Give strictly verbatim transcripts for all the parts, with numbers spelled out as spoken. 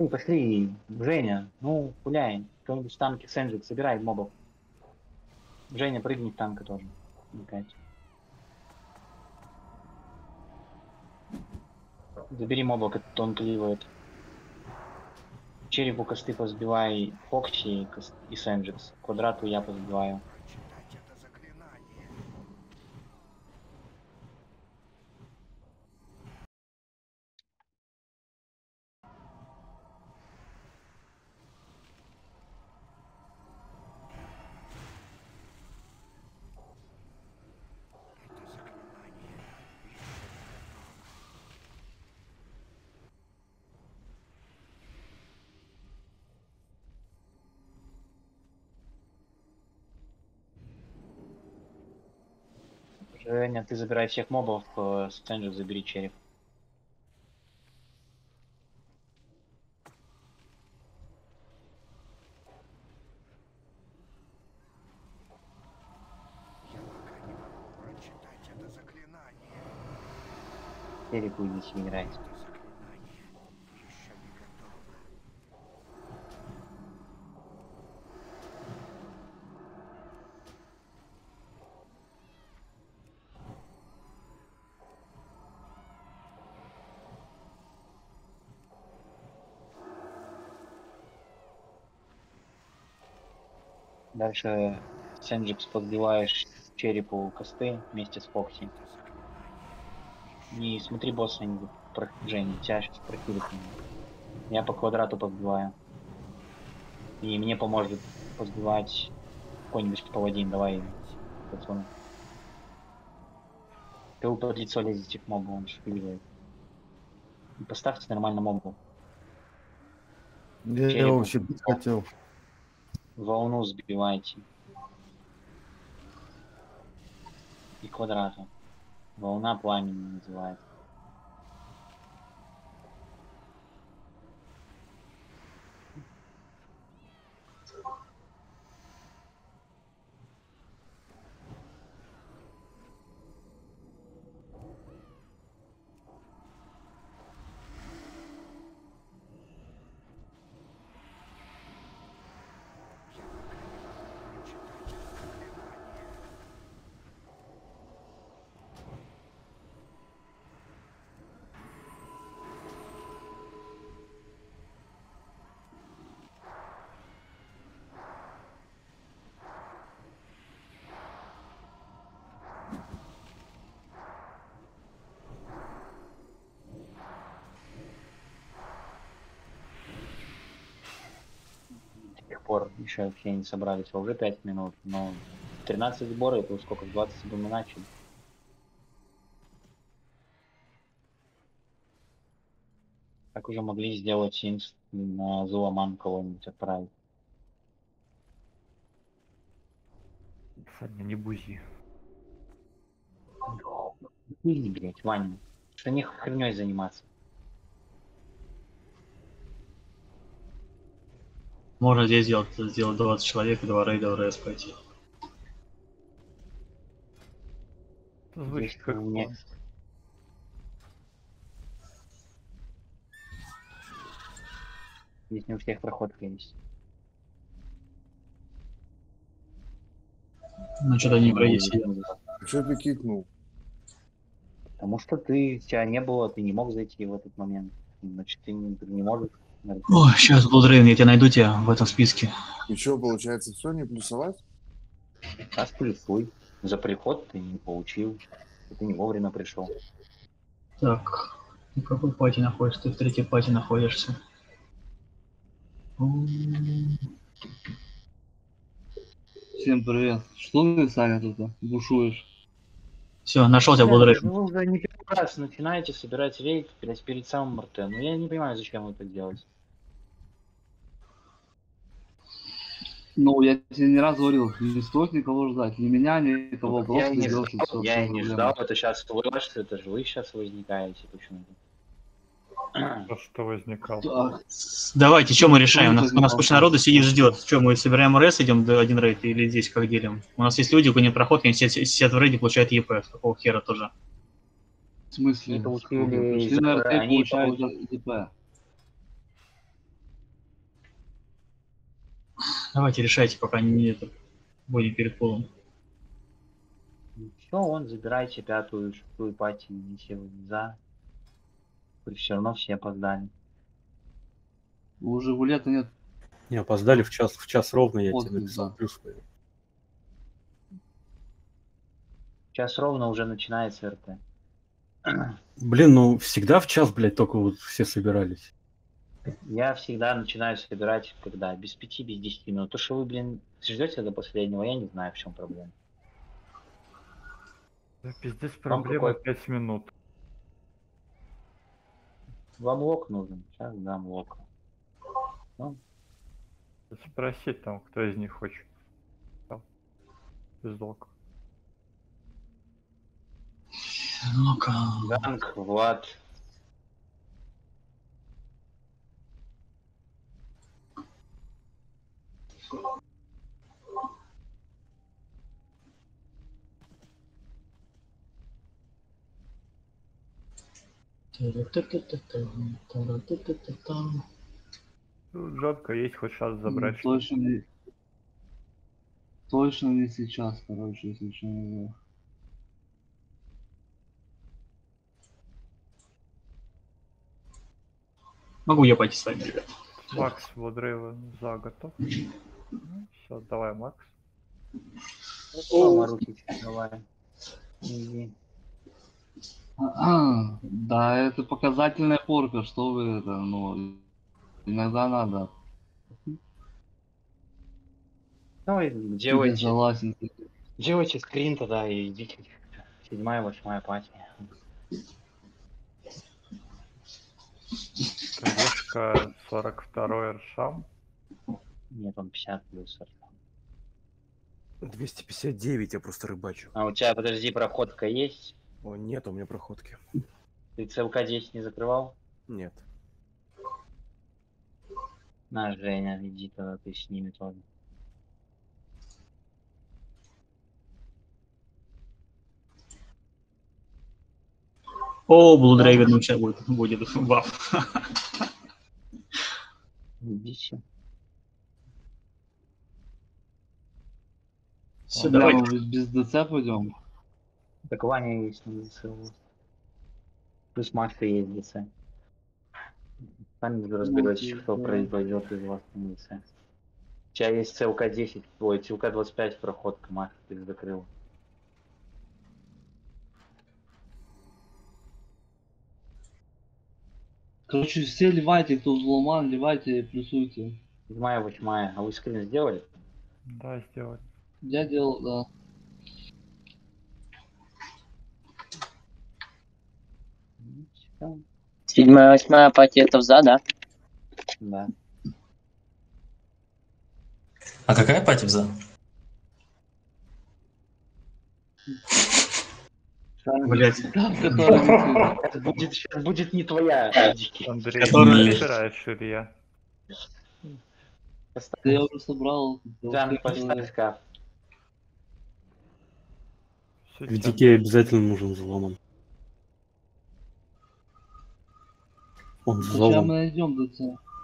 Эй, пошли, Женя, ну, гуляй. Кто-нибудь в танке Сенджик, собирай мобов. Женя, прыгни в танка тоже. Катя. Забери моба, который он кливает. Черепу косты позбивай Фокси и Сенджикс. Квадрату я позбиваю. Женя, ты забирай всех мобов, Сенджикс забери череп. Черепу идите играть. Дальше Сенджикс подбиваешь черепу косты вместе с Фокси. Не смотри босса, не Жень, тебя сейчас прокидывают. Я по квадрату подбиваю. И мне поможет подбивать какой-нибудь паладин. Давай, пацаны. Ты под лицо лезете к мобу, он шпиливает. И поставьте нормально мобу. Я его вообще бить хотел. Волну сбивайте. И квадрату. Волна пламени называется. До сих пор еще все не собрались, уже пять минут, но тринадцать сборов, это сколько, в двадцать мы начали. Так уже могли сделать инст на Зуламан кого-нибудь отправить. Саня, не бузи. Иди, блядь, Ваня. Что не херней заниматься. Можно здесь сделать, сделать двадцать человек и два рейда в РС пойти. Звучит Здесь как у меня... план. Здесь не у всех проходка есть. Ну что-то не в рейде сидят. Че ты кикнул? Потому что ты, тебя не было, ты не мог зайти в этот момент. Значит, ты не, ты не можешь. Ой, сейчас, Блудрейн, я тебя найду тебя в этом списке. И что, получается, все не плюсовать? Сейчас плюсуй. За приход ты не получил. Ты не вовремя пришел. Так, ты в какой пати находишься? Ты в третьей пати находишься. Всем привет. Что ты, Саня, тут бушуешь? Все, нашел тебя, Да, Блудрейн. ну вы уже не первый раз начинаете собирать рейд, блядь, перед самым РТ. Ну я не понимаю, зачем вы это делаете. Ну, я тебе не раз говорил, не стоит никого ждать. Ни меня, ни никого. Ну, Просто я и не делай, ждал, все, я все и не ждал. Это сейчас вы, это же вы сейчас возникаете почему-то. То, что возникал. Так, Давайте, что мы решаем? У нас, у нас возникал? куча народу сидит, ждет. Что, мы собираем РС, идем до один рейд или здесь как делим? У нас есть люди, у них проход, они сидят, сидят в рейде, получают ЕП. С какого хера тоже? в смысле? Они получили Пришли за- на РТ, они получают получ- ДП. Давайте решайте, пока не это, будем перед полом. Все, он, забирайте пятую, шестую пати, если вы за. Все равно все опоздали. У Жигулета нет Не, опоздали в час, в час ровно, я Вот тебе написал да. плюс свою. Сейчас ровно уже начинается РТ. Блин, ну всегда в час, блядь, только вот все собирались. Я всегда начинаю собирать, когда без пяти, без десяти минут. То, что вы, блин, ждете до последнего, я не знаю, в чем проблема. Да пиздец, Вам проблема какой? пять минут. Вам лок нужен. Сейчас дам лок. Ну, Спроси там, кто из них хочет. Там. Без лока. Ну-ка. Ганг, Влад. Ну, жалко, есть хоть шанс забрать. что-то. Точно не... Точно не сейчас, короче, если что. не знаю. Могу я пойти с вами, ребят. Макс Водрейвен за готов. Ну, все, давай, Макс. О, Марусич, давай. Иди. А, да, это показательная порка, что вы это, ну, иногда надо. Давай, Я делайте, согласен. делайте скрин тогда и идите. Седьмая, восьмая пати. Кадешка сорок второй Эршам. Нет, он пятьдесят плюс. двести пятьдесят девять, я просто рыбачу. А у тебя, подожди, проходка есть? О, нет у меня проходки. Ты ЦЛК десять не закрывал? Нет. На, Женя, иди тогда ты с ними тоже. О, Блудрейвен ну, сейчас будет, будет баф. Идите. Все, Бля, давай. мы без ДЦ пойдем. Так Ваня есть на ДЦ. Плюс Машка есть в ДЦ. Сами же разберетесь, окей, кто да. произойдет из вас на ДЦ. У тебя есть ЦЛК десять, ой, ЦЛК двадцать пять проходка, Маша, ты закрыл. Короче, все ливайте, кто взломан, ливайте, плюсуйте. Седьмая, восьмая. А вы скрин сделали? Да, сделать. Я делал, да. Ну, всё. Седьмая, восьмая пати это вза, да? Да. А какая пати вза? Блять. Там, который Сейчас будет, сейчас будет не твоя, Дикий. Андрей, Который- не собираешь, Илья. я уже собрал. Там поставь шкаф. Всё, В чё? дике обязательно нужен взломан. Он Сейчас взломан. мы найдем ДЦ.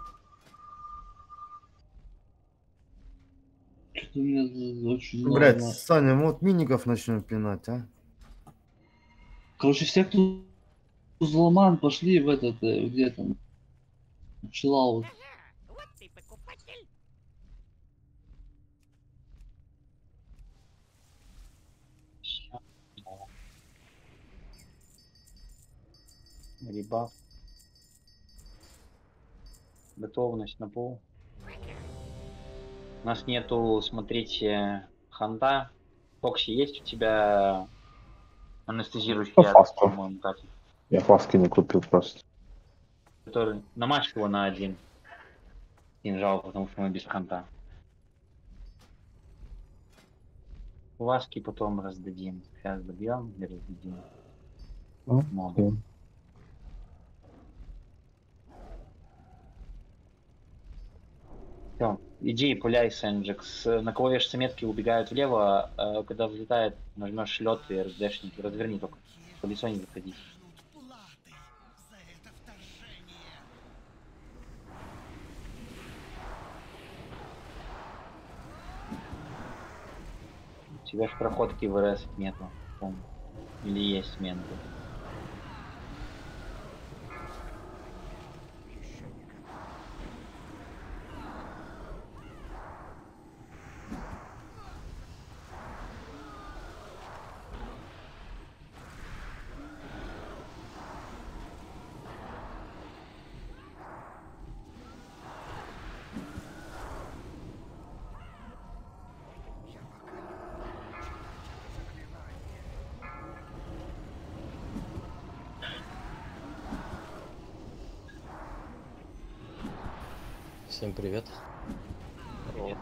Что-то у меня за- очень много. Блять, Саня, мы вот миников начнем пинать, а? Короче, все, кто взломан, пошли в этот, э, где там, чиллаут. Ребаф. Готовность на пол. У нас нету, смотрите, ханта. Фокси, есть у тебя анестезирующий яд, Фаску. по-моему, так? Я фаски не купил просто. Который намажь его на один кинжал, потому что мы без ханта. Ласки потом раздадим. Сейчас добьем и раздадим. Ну, Мобы. окей. Все, иди и пуляй, Сенджикс. На клавише метки убегают влево, а когда взлетает, нажмешь лед и раздашник. Разверни только. По лицо не заходи. У тебя же проходки в РС нету. Помню. Или есть менты. Всем привет. Привет.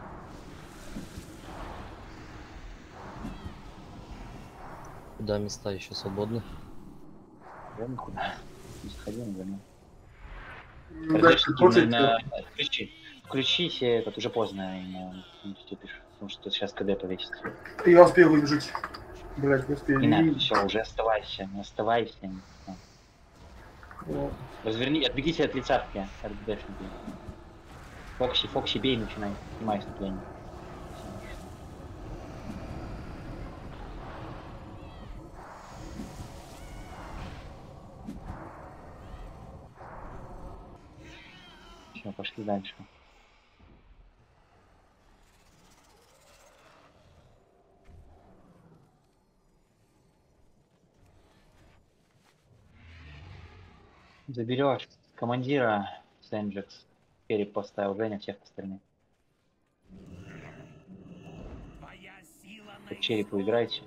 Куда места еще свободны? Я никуда. Не сходил, наверное. Ну, дальше после на... Включи. Включите этот, уже поздно ему пишешь, потому что сейчас КД повесится. Я успел выбежать. Блять, не успел. Не надо, все, уже оставайся, не оставайся. Вот. Разверни, отбегите от лица, РДшники. Фокси, Фокси, бей, начинай. Снимай вступление. Все, пошли дальше. Заберешь командира Сенджекс. Череп поставил, Женя, всех остальных. По черепу играйте.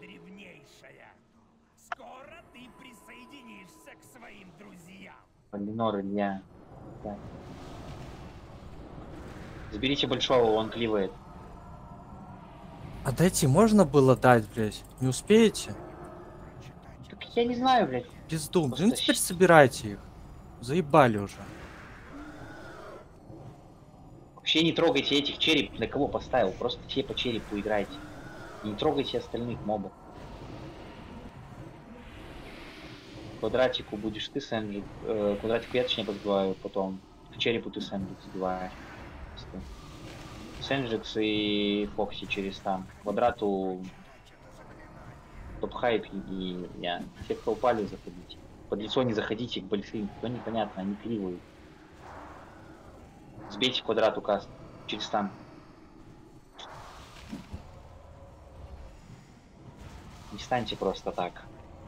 Скоро ты присоединишься к своим друзьям. Полинор, Илья. Да. Заберите большого, он кливает. А дайте, можно было дать, блядь? Не успеете? Так я не знаю, блядь. Пизду, блин, теперь собирайте их. Заебали уже. Вообще не трогайте этих череп, для кого поставил, просто те по черепу играйте. И не трогайте остальных мобов. Квадратику будешь ты Сэнджик, э, квадратику я точнее подбиваю, потом к черепу ты Сэнджик сбиваешь. Сэнджикс и Фокси через там. Квадрату топ-хайп и я. Все, кто упали, заходите. Под лицо не заходите к большим, то непонятно, они кривые. Сбейте квадрату каст через стан. Не станьте просто так.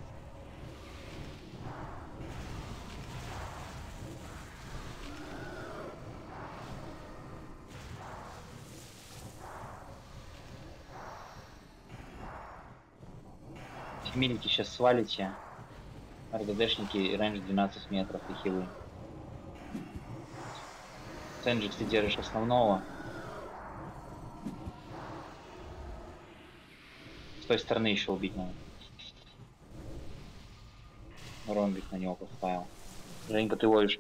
Милики сейчас свалите. РДДшники и рейндж двенадцать метров и хилы. Сенджикс ты держишь основного. С той стороны еще убить надо. Ромбик на него поставил. Женька, ты ловишь.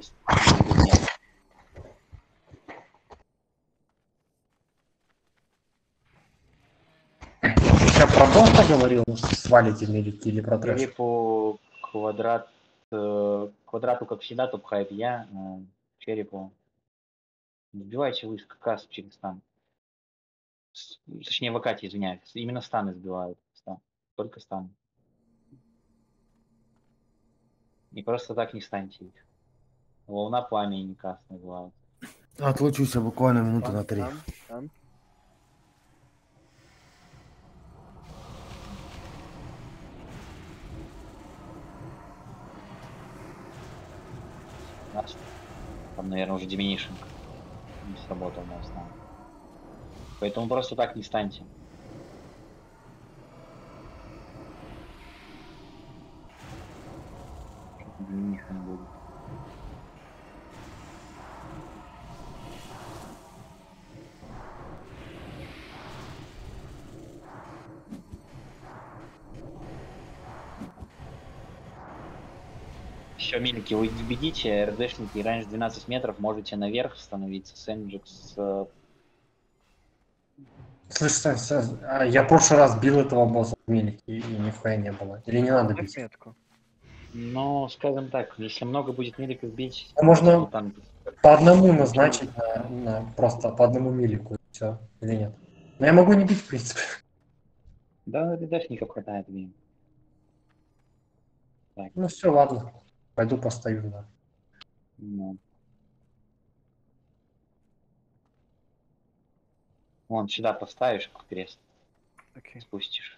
Сейчас про босса говорил, свалите милики или про трэш? Черепу квадрат, э, квадрату, как всегда, топ-хайп я, э, черепу. Сбивайте вы касс через стан. С, точнее, в Акате, извиняюсь. Именно станы сбивают. Стан. Только стан. И просто так не станьте их. Волна пламени касс называют. Отлучусь я буквально минуты на три. Там, наверное, уже диминишинг не сработал на основе. Поэтому просто так не станьте. Диминишинг будет. Все, милики, вы бегите, РДшники, раньше двенадцать метров, можете наверх становиться, Сэнджикс. Слышь, Сань, Сань, а я в прошлый раз бил этого босса в милике, и, и нихуя не было. Или не надо бить? Ну, скажем так, если много будет миликов бить... А можно там... по одному назначить, на, на, просто по одному милику, и все, или нет? Но я могу не бить, в принципе. Да, ДДшников хватает, блин. Так, Ну все, ладно. Пойду постою, да. ну. Вон сюда поставишь крест. Окей. Спустишь.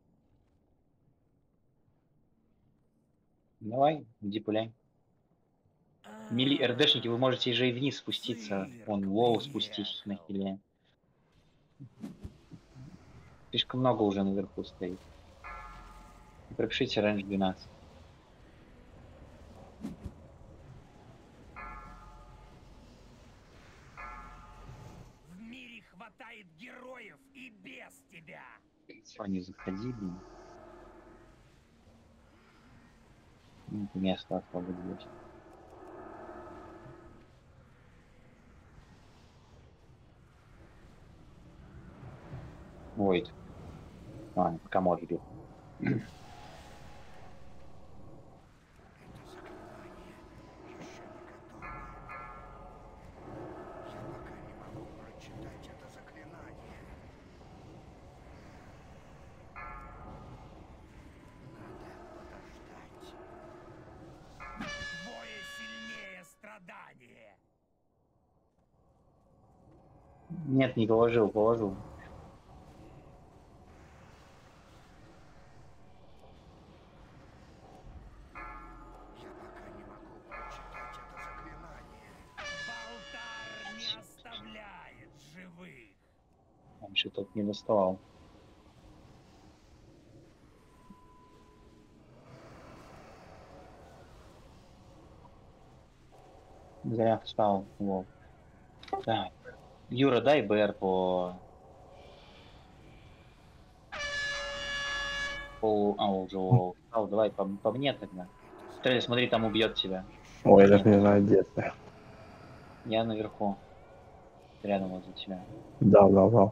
Давай, иди пуляй. Мили РДшники, вы можете же и вниз спуститься. Вон, Лоу спустись на хиле. Слишком много уже наверху стоит. Пропишите рейндж двенадцать. В мире хватает героев и без тебя. Не заходи, блин. Ну, место освободилось. Ой. А, комод бил. Двое сильнее страдания. Нет, не положил, положил. Балтар не оставляет живых. Раньше тот не доставал. Зря встал. Вот. Так. Юра, дай БР по... По... А, уже встал. Давай по, по мне тогда. Стреляй, смотри, там убьет тебя. Ой, я Нет. даже не знаю, где ты. Я наверху. Рядом возле тебя. Да, да, да.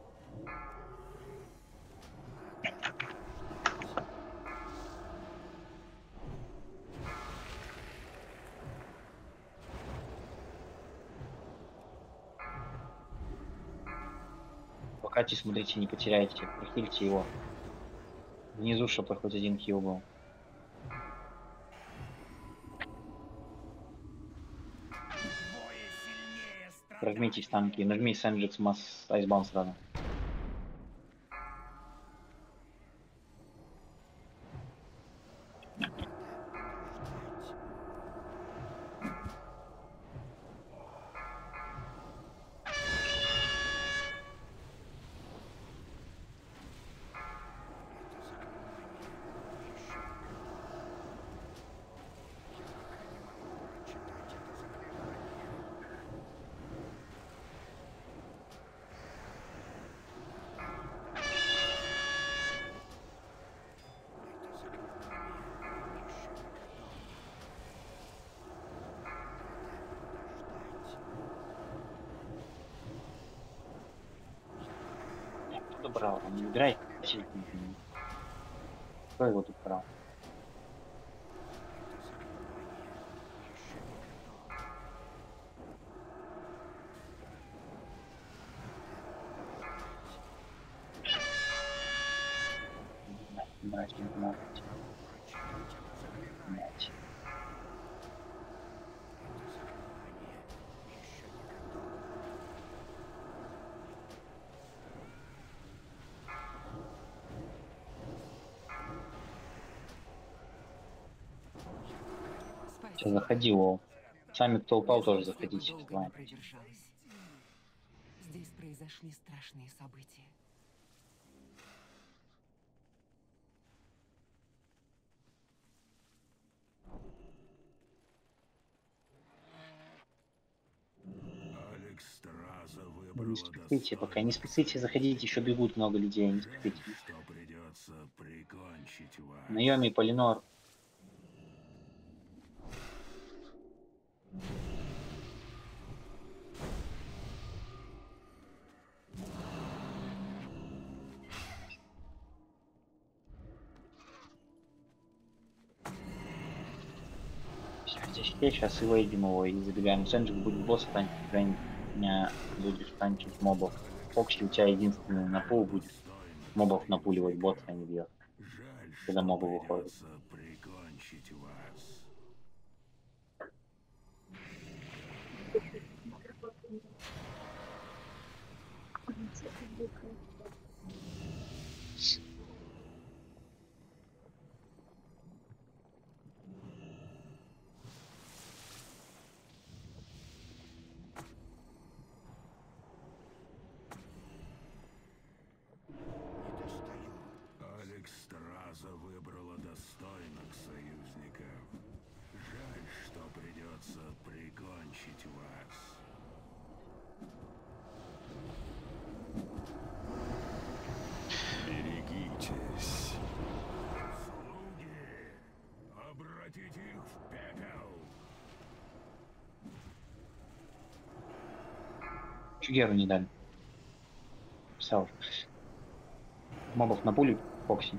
Покати, смотрите, не потеряйте. Прохильте его. Внизу, чтобы хоть один хил был. Двое сильнее страдания. Прожмитесь танки. Нажми Сэнджикс Масс Айсбаун сразу. Кто брал? Не играй. Кто его тут брал? Брать не надо. Блять. Сейчас заходи, Лоу. Сами, кто упал, тоже заходите. Давай. Здесь произошли страшные события. Не спешите пока, не спешите, заходите, еще бегут много людей, не спешите. Наеми, Полинор. Сейчас и выйдем его и забегаем. Сэнджик будет босс танчить, Женя будешь танчить мобов. Фокси у тебя единственный на пол будет. Мобов напуливать бот, а не бьет. Когда мобы выходят. Прикончить вас. Алекс Страза выбрала достойных союзников. Жаль, что придется прикончить вас. Берегитесь. Слуги, обратите их в пепел. Геру не дали. Все. Мобов на пулю, Фокси.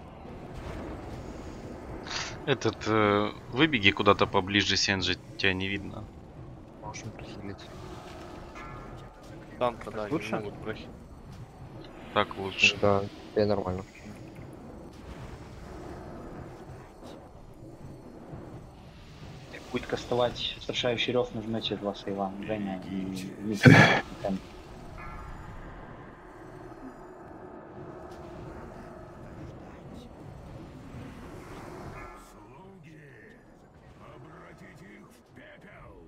Этот, э, выбеги куда-то поближе, Сенджи, тебя не видно. Можем прохилить. Танка, да, лучше? не могут прохилить. Так лучше. Да, и нормально. Будет кастовать устрашающий рев, нажмете два сейва. Женя и Слуги, обратите их в пепел.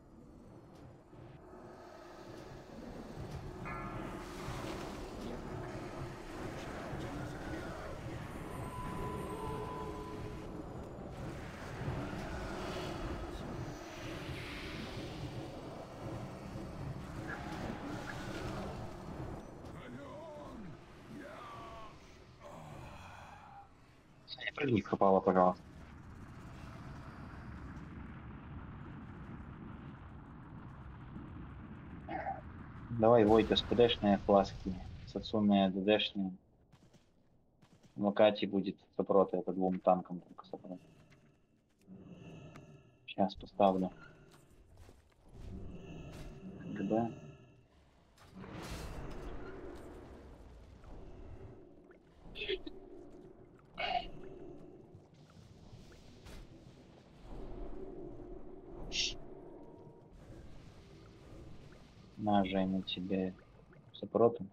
прыгни, пропала, пожалуйста. Давай, Войта, СПДшные фласки, Сацуны ДДшные. В Акате будет сопрот, это двум танкам только сопрот. Сейчас поставлю. ГБ. На, Женя, тебе сопротом.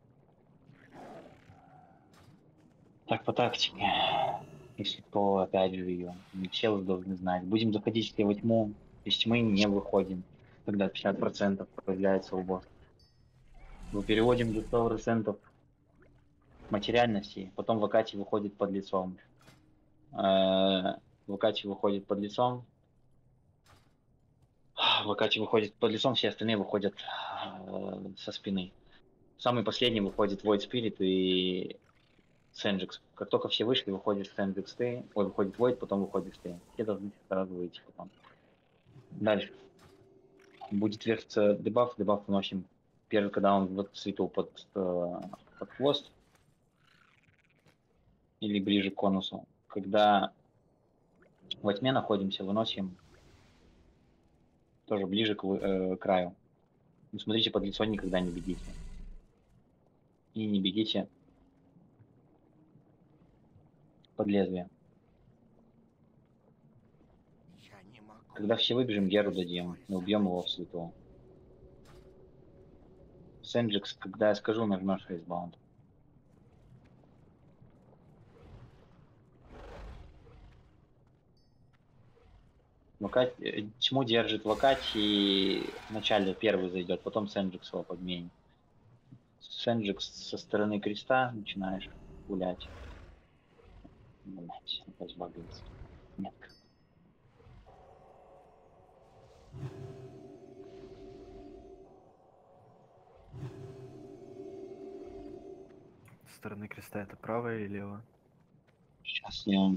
Так, по тактике. Если кто, опять же, ее. Не все вы должны знать. Будем заходить все во тьму. Из тьмы не выходим. Тогда пятьдесят процентов появляется у босса. Мы переводим до сто процентов материальности. Потом в Акате выходит под лицом. В Акате выходит под лицом. В Акате выходит под лицом, все остальные выходят со спины. Самый последний выходит Void Spirit и Сенджикс. Как только все вышли, выходит Сенджикс ты, ой, выходит Void, потом выходишь ты. Все должны сразу выйти потом. Дальше. Будет вертиться дебаф, дебаф выносим. Первый, когда он вот свету под, под хвост. Или ближе к конусу. Когда во тьме находимся, выносим тоже ближе к э, краю. Ну, смотрите, под лицо никогда не бегите. И не бегите под лезвие. Когда все выбежим, Геру дадим. Мы убьем его в свету. Сенджикс, когда я скажу, нажмешь фейсбаунд. Вакати, тьму держит Вакати, и вначале первый зайдет, потом Сенджикс его подменит. Сенджикс со стороны креста начинаешь гулять. Блять, опять багается. Нет. Со стороны креста это правая или левая? Сейчас я...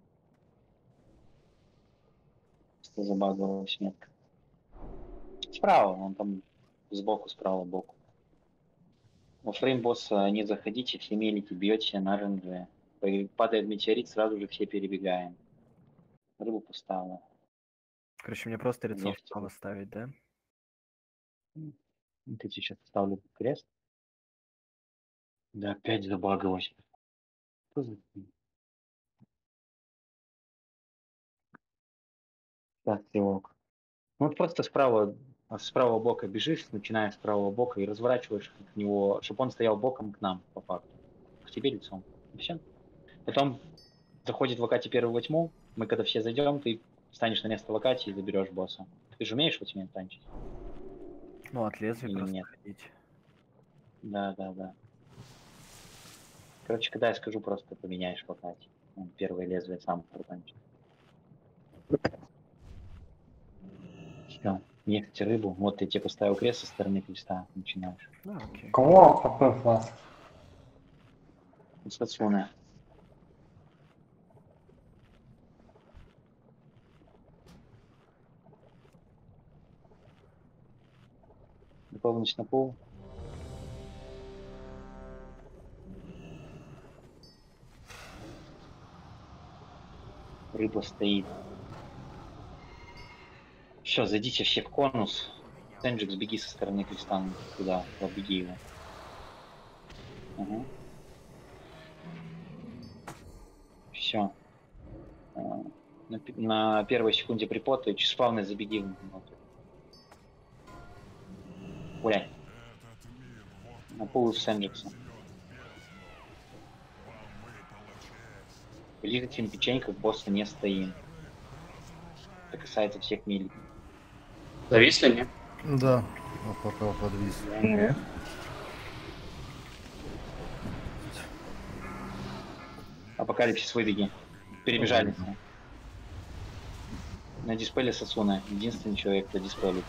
Что забагалась метка. Справа, он там сбоку, справа, боку. Во фрейм босса не заходите, все мелите, бьете на ренже. Падает метеорит, сразу же все перебегаем. Рыбу поставила. Короче, мне просто лицо вправо ставить, да? Ты сейчас ставлю крест. Да опять забагалось. Что за хуйня? Так, стрелок. Ну вот просто справа, с правого бока бежишь, начиная с правого бока и разворачиваешь к него, чтобы он стоял боком к нам, по факту. К тебе лицом. И все. Потом заходит Вакати первый во тьму. Мы когда все зайдем, ты встанешь на место Вакати и заберешь босса. Ты же умеешь во тьме танчить? Ну, от лезвия Или просто нет? ходить. Да, да, да. Короче, когда я скажу, просто поменяешь Вакати. Он первое лезвие сам протанчит. Все. Ехайте рыбу. Вот я тебе поставил крест со стороны креста. Начинаешь. Ну, окей. Кого? Какой класс? Стационная. Готовность на пол. Рыба стоит. Все, зайдите все в конус. Сенджик, сбеги со стороны креста туда, оббеги его. Угу. Все. На, на первой секунде припоты, спавны забеги внутрь. Гуляй. На пол из Сенджикса. Ближе к печеньках босса не стоим. Это касается всех миликов. Зависли, не? Да, вот пока подвис. Нет. Апокалипсис, выбеги. Перебежали. На дисплее Сасуна. Единственный человек, кто дисплеит.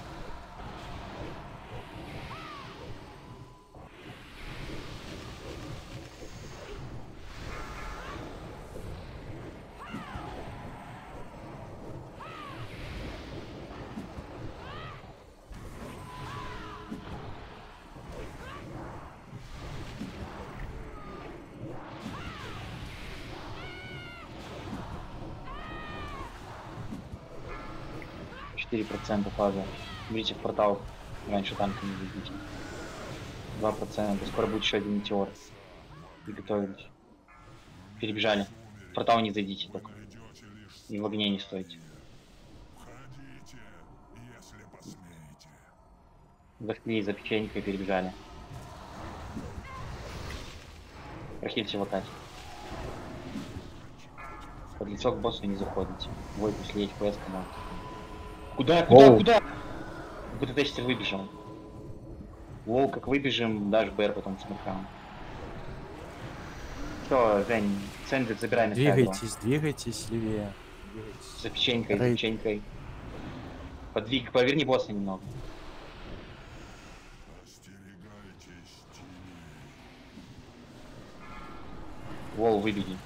четыре процента фаза. Берите в портал. Раньше танка не видите. два процента. Скоро будет еще один метеор. Приготовились. Перебежали. В портал не зайдите только. И в огне не стойте. Зашли за печенькой и перебежали. Прохильте вакать. Под лицо к боссу не заходите. Вой после эф пи эс команд. Куда, куда, Оу. куда? Куда тестер выбежал? Воу, как выбежим, дашь БР потом смеркаем. Все, Жень, Сэнджик, забирай на Двигайтесь, двигайтесь левее. Двигайтесь. За печенькой, за Рейд. печенькой. Подвиг, поверни босса немного. Воу, выбеги.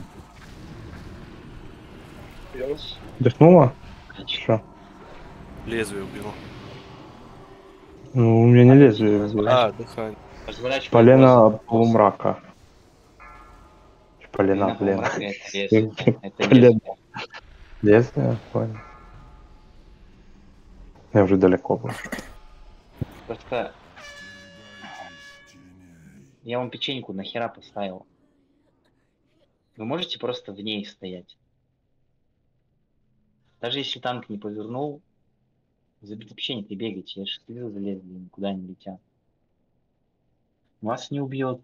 Дыхнула? Что? Лезвие убил. Ну, у меня не лезвие. А, дыхание. Разворачивай Полено босса. полумрака. Полена, Полено блин. полумрака, это лезвие. Это Полено. лезвие. Лезвие? Понял. Я уже далеко был. Просто... Я вам печеньку нахера поставил. Вы можете просто в ней стоять. Даже если танк не повернул, забить печенькой бегайте. Я же следил за лезвием, никуда не летят. Вас не убьет.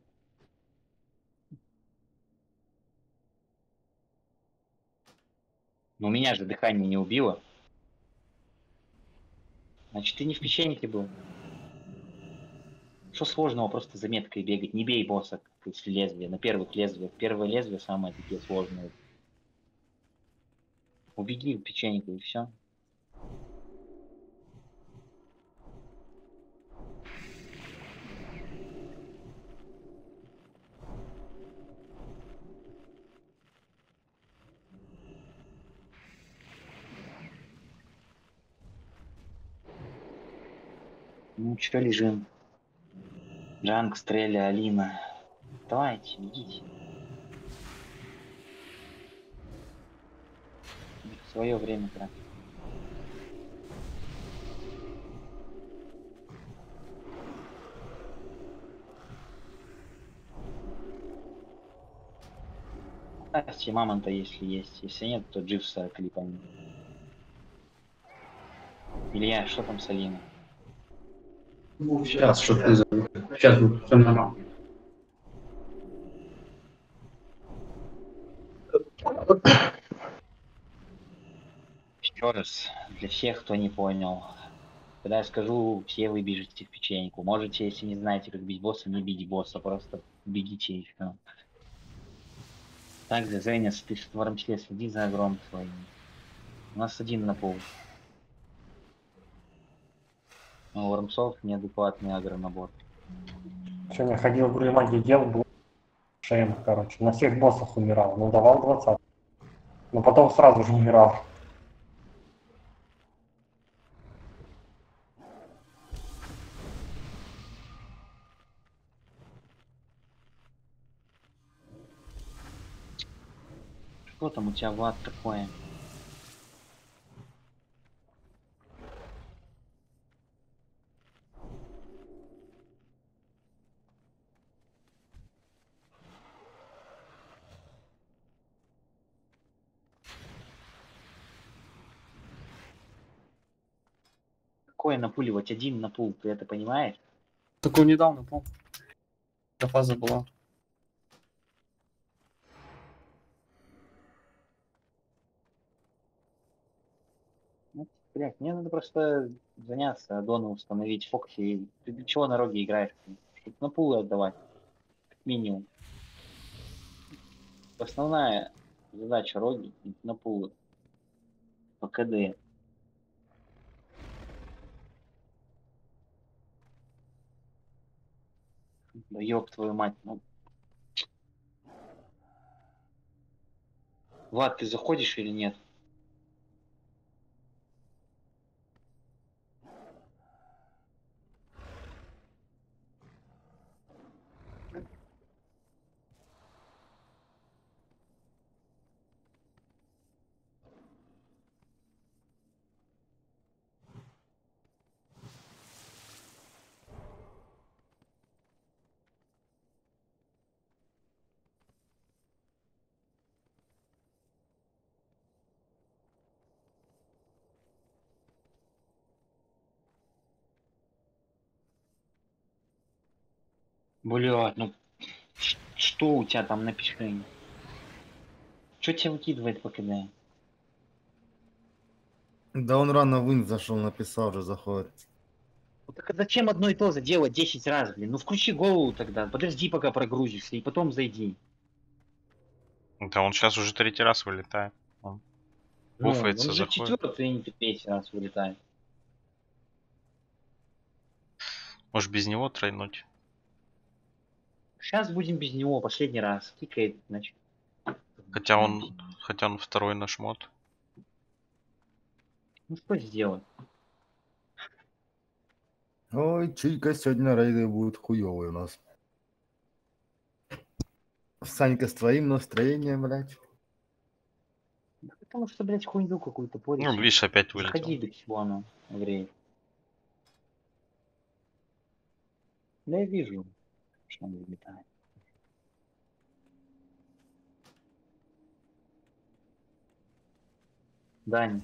Но меня же дыхание не убило. Значит, ты не в печеньке был. Что сложного, просто за меткой бегать. Не бей босса, если лезвие. На первых лезвиях. Первое лезвие самое такие сложные. Убеги в печеньку и все. Ну, чё лежим? Джанг, Стреля, Алина. Давайте, идите. В свое время тратить. Ставьте мамонта, если есть. Если нет, то Дживса клипаем. Илья, что там с Алиной? Сейчас, что ты за... Сейчас будет все нормально. Еще раз, для всех, кто не понял. Когда я скажу, все вы бежите в печеньку. Можете, если не знаете, как бить босса, не бить босса, просто бегите и все. Также, Женя, ты в том числе следи за агром своим. У нас один на пол. У Вормсов неадекватный агро-набор. Сегодня ходил в Гулимаге, делал, был шеем, короче. На всех боссах умирал. Ну, давал двадцать. Но потом сразу же умирал. Что там у тебя, Влад, такое? Какое напуливать? Один на пул, ты это понимаешь? Такой недавно, помню. Эта фаза была. Ну, блядь, мне надо просто заняться, аддоны установить, фокси. Ты для чего на роге играешь? Чтобы на пулы отдавать. Как минимум. Основная задача роги на пулы. По КД. Да ёб твою мать, ну. Влад, ты заходишь или нет? Блядь, ну что у тебя там, напиши. Что тебя выкидывает по КД? Да он рано в инт зашел, написал, уже заходит. Ну так а зачем одно и то же делать десять раз, блин? Ну включи голову тогда, подожди пока прогрузишься и потом зайди. Да он сейчас уже третий раз вылетает. Он Ну, буфается, он же заходит. четвертый, и не третий раз вылетает. Может без него тройнуть? Сейчас будем без него, последний раз. Кикает, значит. Хотя он, хотя он второй наш мод. Ну что сделать? Ой, чилька, сегодня рейды будут хуёвые у нас. Санька, с твоим настроением, блядь. Да потому что, блядь, хуйню какую-то порить. Ну, видишь, опять вылетел. Заходи до чего оно греет. Да я вижу, что он вылетает. Дань.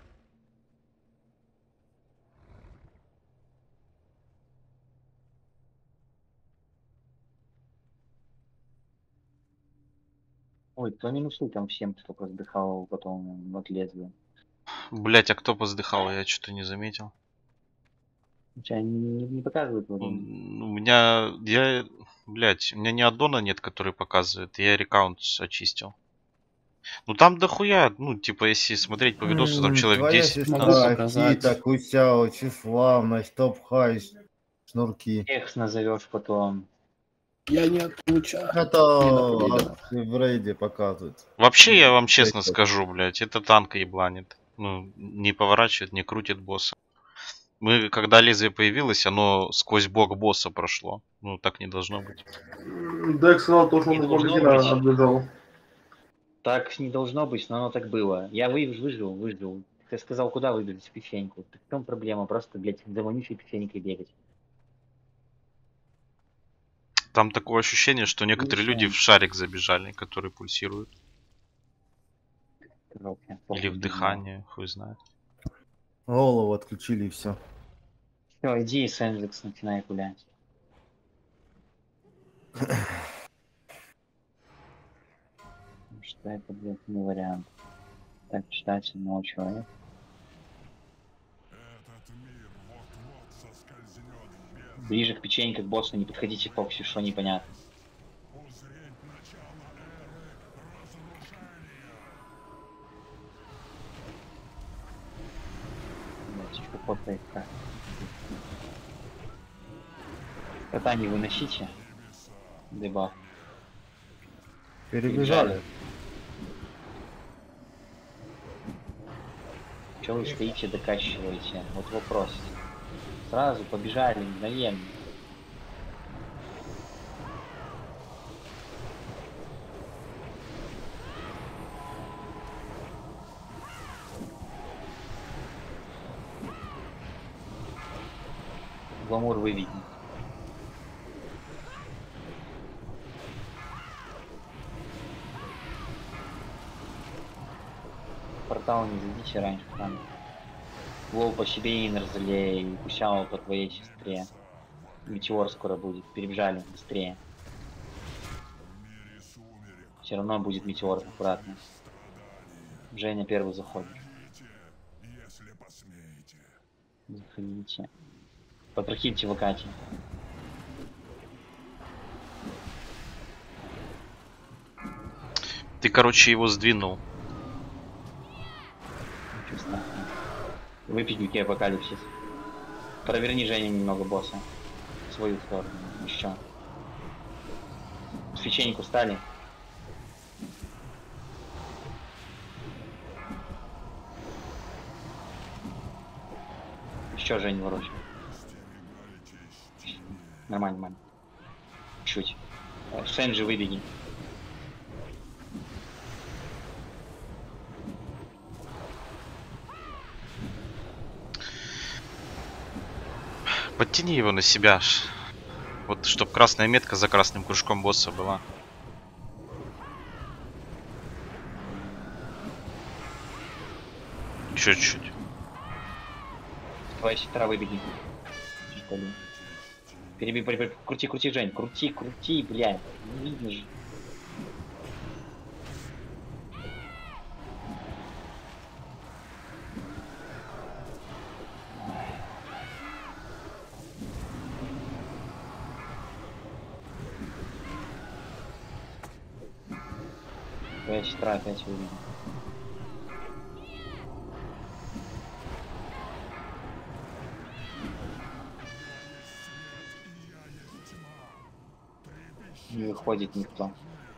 Ой, то минусуй там всем, кто поздыхал потом от лезвия. Блять, а кто поздыхал? Я что-то не заметил. У тебя не, не, не показывает вот он. У меня, я, блять, у меня ни аддона нет, который показывает. Я рекаунт очистил. Ну там дохуя, ну типа если смотреть по видосу, там человек десять пятнадцать. Хита, Кусяо, тщеславность, топ-хай, шнурки. Экс назовешь потом. Я не отключаю. Это в рейде показывает. Вообще, я вам честно скажу, блять, это танк ебланит. Ну, не поворачивает, не крутит босса. Мы, когда лезвие появилось, оно сквозь бок босса прошло. Ну, так не должно быть. Дек сказал то, что он из магазина отбежал. Так не должно быть, но оно так было. Я вы, выжил, выжил. Ты сказал, куда выбежать? В печеньку. Так в чем проблема? Просто, блядь, за вонючей печенькой бегать. Там такое ощущение, что некоторые люди в шарик забежали, который пульсирует. Или в дыхание, хуй знает. Голову отключили и все. Все, иди, Сэндвикс, начинай гулять. Что это, блядь, не вариант. Так, читать одного человека. Ближе к печеньке, к боссу не подходите, Фокси, что непонятно. Кота не выносите. Дебаф. Перебежали. Че вы стоите, докачиваете? Вот вопрос. Сразу побежали, мгновенно. Гламур выведен. Портал не зайдите раньше, там. Лоу по себе и Нарзале, и Кусяо по твоей сестре. Метеор скоро будет, перебежали быстрее. Все равно будет метеор, аккуратно. Женя первый заходит. Заходите. Потрахите в Акате. Ты, короче, его сдвинул. Честно. Выпить бюки апокалипсис. Проверни, Женя, немного босса. В свою сторону. Еще. Свеченьку стали. Еще, Женя, ворочай. Нормально, нормально. Чуть. Сэнджи, выбеги. Подтяни его на себя. Вот, чтоб красная метка за красным кружком босса была. Еще чуть-чуть. Твоя сестра, выбеги. Переби, переби, крути, крути, Жень, крути, крути, блядь. Не видно же. Твоя сестра опять выбегла. Не выходит никто.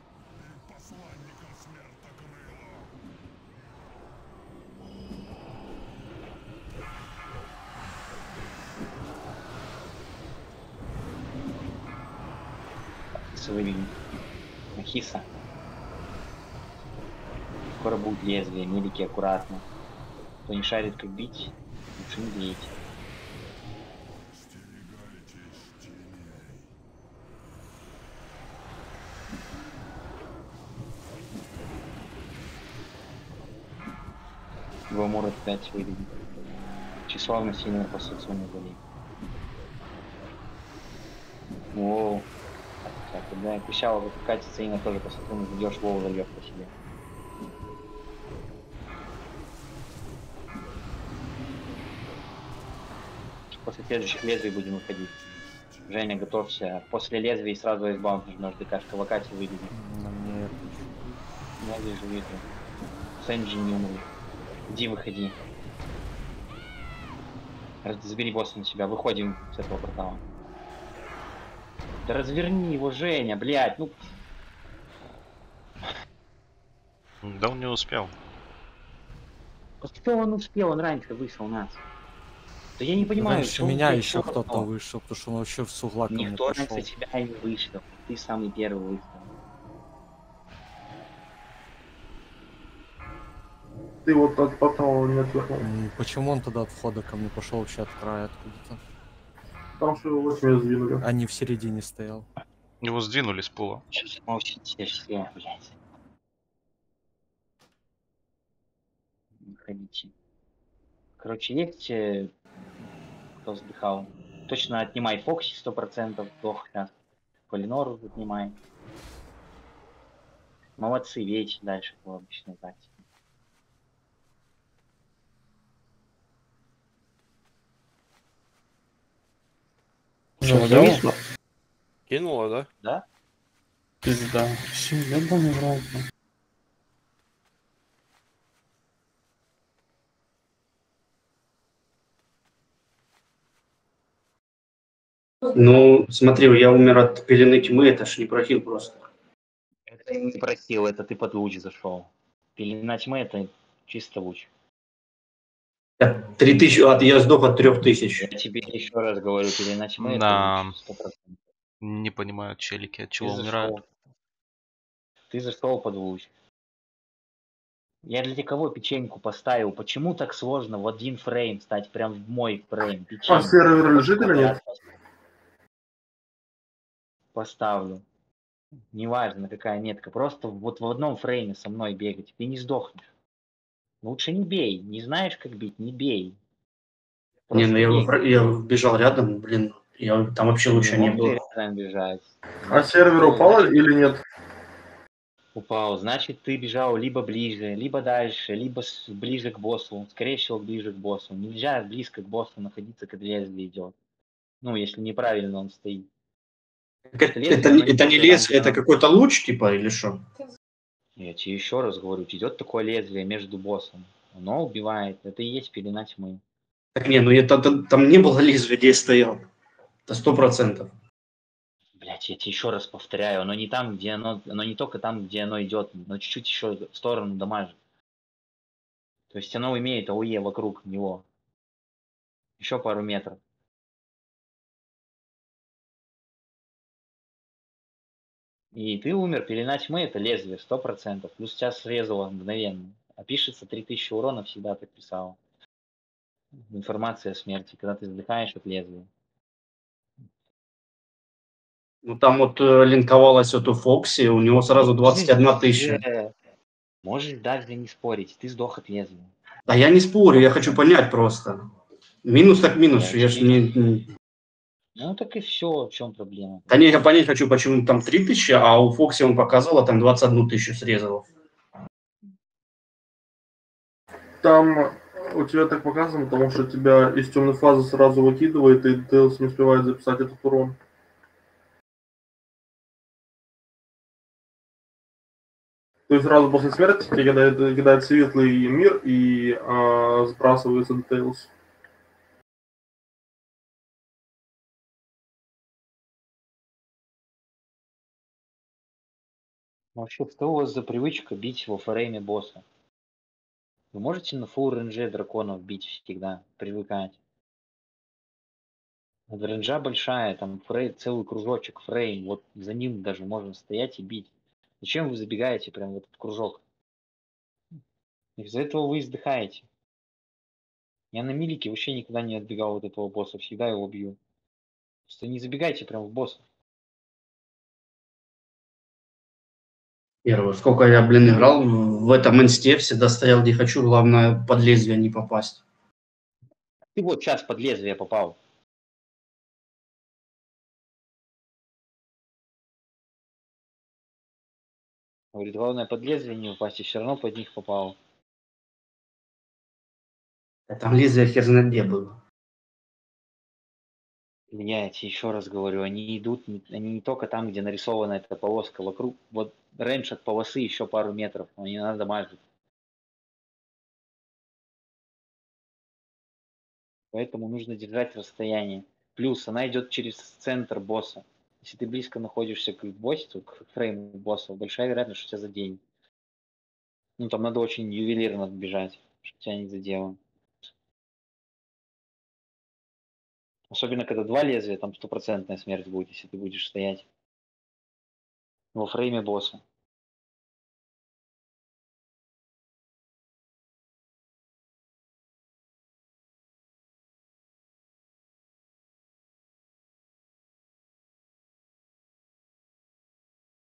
Выбегни. Ахиса. Скоро будет лезвие, медики аккуратно. Кто не шарит, как бить, лучше не бить. Гламур опять выведен. Тщеславно сильно по социуму не болеет. Воу. Так, когда Кусяо катится, именно тоже по социуму ведешь, Воу зальешь по себе. После следующих лезвий будем выходить. Женя, готовься. После лезвий сразу айсбаунт нажмешь, ДКшка в Акате выведен. На мне... Я вижу, вижу. Сэнджи не умрет. Иди, выходи. Забери босса на себя. Выходим с этого портала. Да разверни его, Женя, блядь, ну... Да он не успел. Что он успел? Он раньше вышел нас. Да я не понимаю, раньше что меня он, еще кто кто-то вышел, потому что он вообще в суглак ко мне Никто пошел. раньше тебя не вышел. Ты самый первый вышел. Ты вот от портала не отвернул. Почему он тогда от входа ко мне пошел вообще от края откуда-то? Потому что его восьми сдвинули. А не в середине стоял. Его сдвинули с пола. Сейчас молчите все, блядь. проходите. Короче, есть э, кто вздыхал. Точно отнимай Фокси сто процентов, плохо сейчас. Полинору отнимай. Молодцы, видите дальше по обычной тактике. Что, зависло? Кинула, да? Да? Пизда. Все, ебаный в рот. Ну, смотри, я умер от пелены тьмы, это ж не прохил просто. Это не просил, это ты под луч зашел. Пелена тьмы это чисто луч. Три тысячи, а я сдох от трех тысяч. Я тебе еще раз говорю, пелена тьмы Да. это луч, сто процентов. Не понимают челики, от Ты чего умирают. зашел. Ты зашел под луч. Я для кого печеньку поставил? Почему так сложно в один фрейм стать, прям в мой фрейм? Печеньку. А сервер лежит или нет? Поставлю. Неважно, какая метка. Просто вот в одном фрейме со мной бегать. Ты не сдохнешь. Лучше не бей. Не знаешь, как бить, не бей. Не, ну я, бей. в- я бежал рядом, блин, я, там вообще лучше не мог было. ты рядом бежать. А сервер упал или нет? Упал. Значит, ты бежал либо ближе, либо дальше, либо с- ближе к боссу. Скорее всего, ближе к боссу. Нельзя близко к боссу находиться, когда лезвие идет. Ну, если неправильно он стоит. Это, это, не- это не лезвие, это какой-то луч, типа, или что? Я тебе еще раз говорю, идет такое лезвие между боссом. Оно убивает. Это и есть пелена тьмы. Так не, ну это, это- там не было лезвия, где я стоял. Это сто процентов. Блять, я тебе еще раз повторяю, оно не там, где оно, оно не только там, где оно идет, но чуть-чуть еще в сторону дамажит. То есть оно имеет АОЕ вокруг него. Еще пару метров. И ты умер, пелена тьмы это лезвие, сто процентов. Плюс тебя срезало мгновенно. А пишется три тысячи урона, всегда так писал. Информация о смерти, когда ты вздыхаешь от лезвия. Ну там вот э, линковалось вот у Фокси, у него сразу двадцать одна тысяча. Можешь, можешь даже не спорить, ты сдох от лезвия. Да я не спорю, я хочу понять просто. Минус так минус, я, Я ж тебе- не... не- Ну так и все, в чем проблема? Да не, я понять хочу, почему там три тысячи, а у Фокси он показывал, там двадцать одну тысячу срезал. Там у тебя так показано, потому что тебя из темной фазы сразу выкидывает, и Тейлс не успевает записать этот урон. То есть сразу после смерти тебе кидает, кидает светлый мир и а, сбрасывается Тейлс. Вообще, что у вас за привычка бить во фрейме босса? Вы можете на фулл рейнже драконов бить всегда, привыкать. Вот рейнджа большая, там фрей, целый кружочек, фрейм, вот за ним даже можно стоять и бить. Зачем вы забегаете прям в этот кружок? Из-за этого вы издыхаете. Я на милике вообще никогда не отбегал от этого босса, всегда его бью. Просто не забегайте прям в босса. Первое, сколько я, блин, играл в в этом инсте, всегда стоял где хочу, главное под лезвие не попасть. Ты вот сейчас под лезвие попал. Говорит, главное под лезвие не упасть, и все равно под них попал. А там лезвие хер знает где было. Я тебе еще раз говорю, они идут, не- они не только там, где нарисована эта полоска, вокруг, вот рейндж от полосы еще пару метров, но не надо мажить. Поэтому нужно держать расстояние. Плюс она идет через центр босса. Если ты близко находишься к боссу, к фрейму босса, большая вероятность, что тебя заденет. Ну там надо очень ювелирно бежать, чтобы тебя не задело. Особенно когда два лезвия, там стопроцентная смерть будет, если ты будешь стоять во фрейме босса.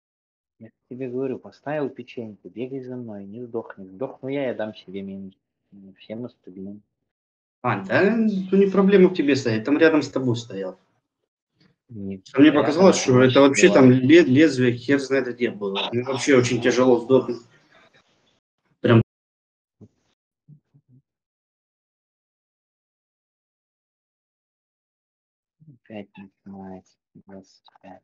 Я тебе говорю, поставил печеньку, бегай за мной, не сдохни. Сдохну я, я дам себе минус. Все мы стабильны. А, да, ну не проблема в тебе стоять, там рядом с тобой стоял. Нет, Мне рядом показалось, что ночь это вообще была. там ле- лезвие, хер знает где было. Мне вообще очень тяжело сдохнуть. Прям Пять начинается. двадцать пять.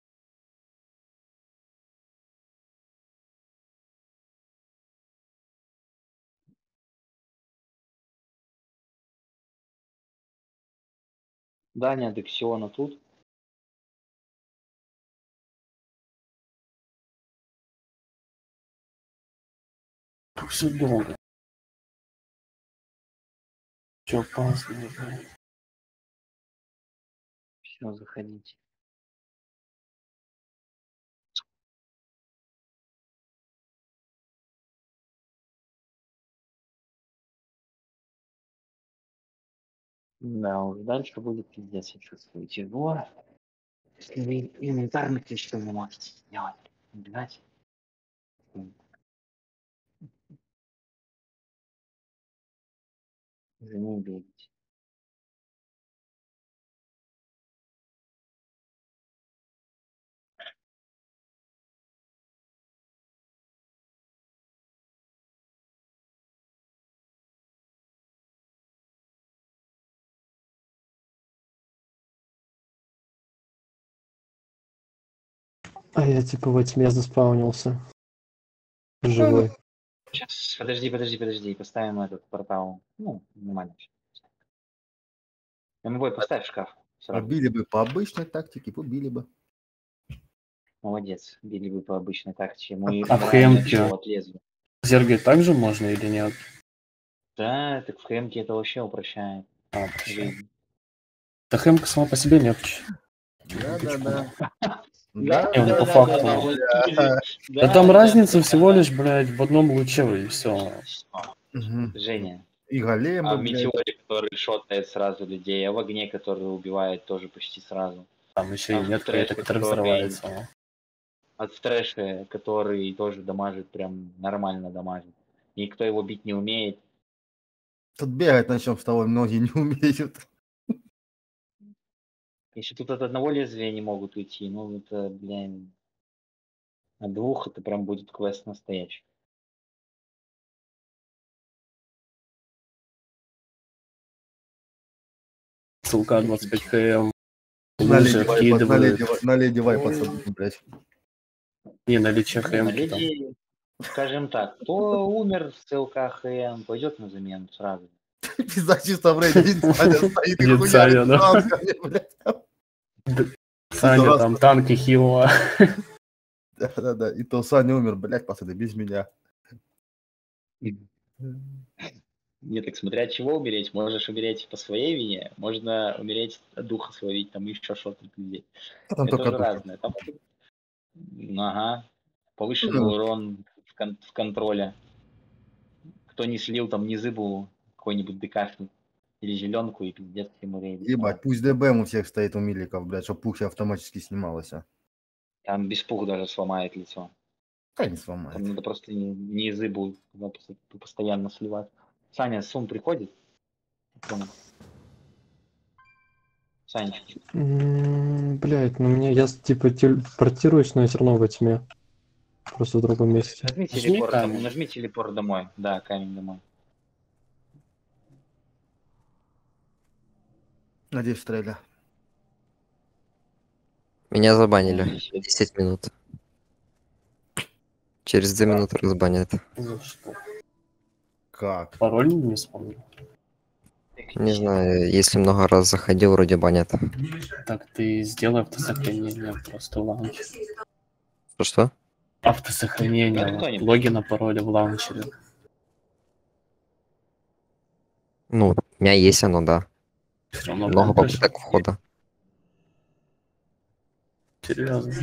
Даня Дексиона тут. Все долго. Че опасно, блядь. Все, заходите. Да, уже дальше будет пиздец, я чувствую тяжело. Если вы элементарно что не можете сделать. Убегать. За не убейте. А я типа во тьме заспаунился. Живой. Сейчас, подожди, подожди, подожди, поставим этот портал. Ну, нормально. МВ, поставь шкаф. Сразу. Побили бы по обычной тактике, побили бы. Молодец, били бы по обычной тактике. Мы А в хемке отлезли. Зергой также можно или нет? Да, так в хемке это вообще упрощает. А, жизнь. Да хемка сама по себе нет. Да-да-да. Да, не, ну, по факту. Да там разница всего лишь, блядь, в одном луче и все. Женя. И големы, А в блядь. метеоре, который шотает сразу людей, а в огне, который убивает тоже почти сразу. Там еще и в нет трэше, какой-то, который взрывается. От трэша, который тоже дамажит, прям нормально дамажит. И кто его бить не умеет. Тут бегать начнем с того, многие не умеют. Если тут от одного лезвия не могут уйти, ну это, блин, от двух это прям будет квест настоящий. Ссылка двадцать пять км. На Лучше леди вкидывают. на леди, на леди вайпа, блядь. Не, на личе На хэмки там. леди, скажем так, кто умер в ЦЛК ХМ, пойдет на замену сразу. Пизда чисто в рейде, Саня стоит и Дед хуярит Саня, да. танками, блядь. Саня, там танки хила. Да-да-да, и то Саня умер, блядь, пацаны, без меня. Не, так смотря от чего умереть, можешь умереть по своей вине, можно умереть от духа словить, там еще что-то пиздеть. А там Это только же духа. разное. Там... Ага. Повышенный Ну. урон в, кон- в контроле. Кто не слил там ни зыбу, какой-нибудь декашник или зеленку, и пиздец ему рейд. Ебать, пусть ДБМ у всех стоит у миликов, блядь, чтобы пух автоматически снималось. а. Там без пух даже сломает лицо. Да не сломает. Там надо просто не, не зыбу надо просто постоянно сливать. Саня, сум приходит? Понял. Саня. М, Блядь, ну мне я типа телепортируюсь, но я все равно во тьме. Просто в другом месте. Нажми телепорт домой. Нажми телепорт домой. Да, камень домой. Надеюсь, стреля. Меня забанили. десять минут. Через две минуты разбанят. За что? Как? Пароль не вспомнил. Не знаю, если много раз заходил, вроде банят. Так ты сделай автосохранение просто в лаунчере. Что что? Автосохранение логина, пароля в лаунчере. Ну, у меня есть оно, да. Всё равно Много банишь? попыток входа. Серьезно.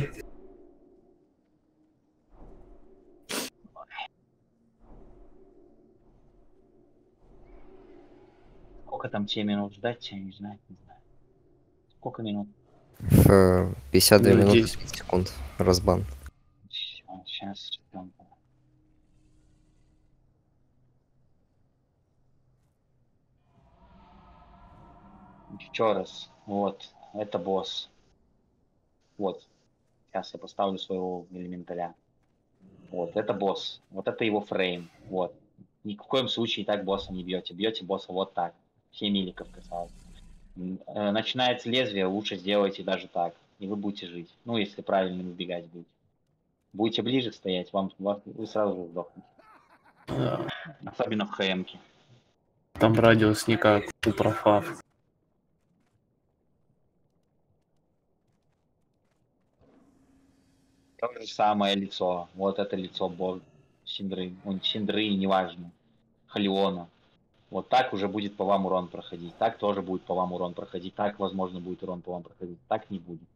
Сколько там тебе минут ждать, я не знаю, не знаю. Сколько минут? В э, пятьдесят две Ну, минуты десять. пять секунд. Разбан. Сейчас ждем. Еще раз. Вот. Это босс. Вот. Сейчас я поставлю своего элементаля. Вот. Это босс. Вот это его фрейм. Вот. Ни в коем случае так босса не бьете. Бьете босса вот так. семь миликов касалось. Начинается лезвие, лучше сделайте даже так. И вы будете жить. Ну, если правильно убегать будете. Будете ближе стоять, вам, вас, вы сразу же сдохнете. Да. Особенно в ХМ-ке. Там радиус не как у профав. То же самое лицо. Вот это лицо босса. Синдры. Он Синдры, неважно. Халиона. Вот так уже будет по вам урон проходить. Так тоже будет по вам урон проходить. Так, возможно, будет урон по вам проходить. Так не будет.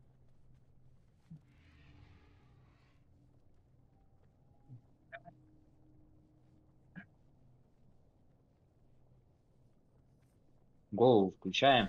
Голову включаем.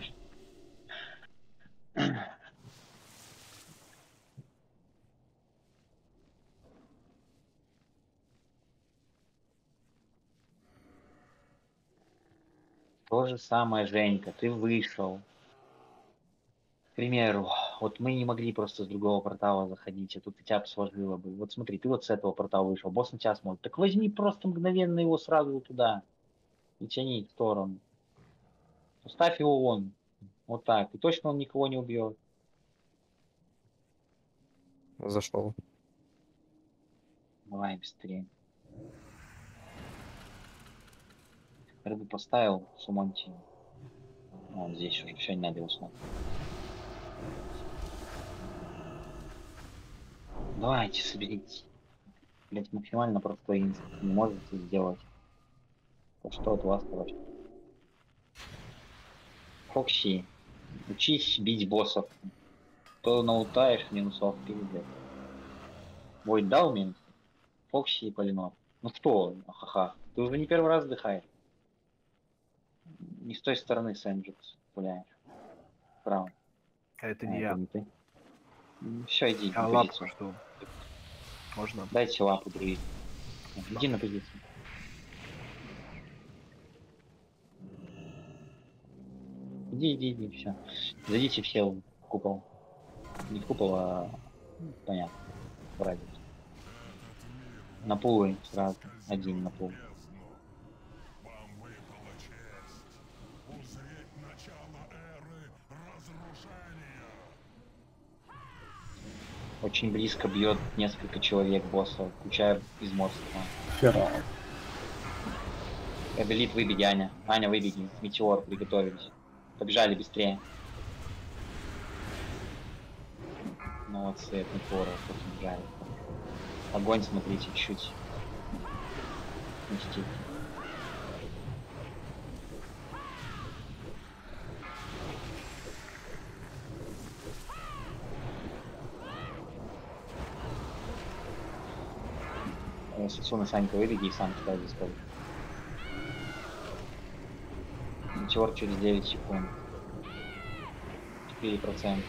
То же самое, Женька, ты вышел. К примеру, вот мы не могли просто с другого портала заходить, а тут тебя бы сложило бы. Вот смотри, ты вот с этого портала вышел, босс на тебя смотрит. Так возьми просто мгновенно его сразу туда и тяни в сторону. Ставь его вон. Вот так. И точно он никого не убьет. Зашел. Давай быстрее. Рыбу поставил, Сумонти. Он здесь уже, все, не надо его смотреть. Давайте, соберитесь. Блять, максимально простой инстинкт не можете сделать. То что от вас, короче. Фокси, учись бить боссов. То наутаешь минусов, пиздец. Войд дал минус? Фокси и Полинор. Ну что, ха-ха, ты уже не первый раз вдыхаешь. Не с той стороны Сэнджикс пуляешь. Право. А это а, не это я. не ты. Все, иди А на лапу позицию. что? Можно? Дайте лапу, друид. Иди на позицию. Иди, иди, иди, все. Зайдите все в купол. Не в купол, а понятно. В радиус. На пулы сразу. Один на пул. Очень близко бьет несколько человек босса, включая изморского. Ферал. Эбелит, выбеги, Аня. Аня, выбеги. Метеор, приготовились. Побежали быстрее. Молодцы, от метеора, побежали. Огонь, смотрите, чуть. Нести. Сусуна, Санька, выбеги и сам туда здесь ходишь. Метеор через девять секунд. четыре процента.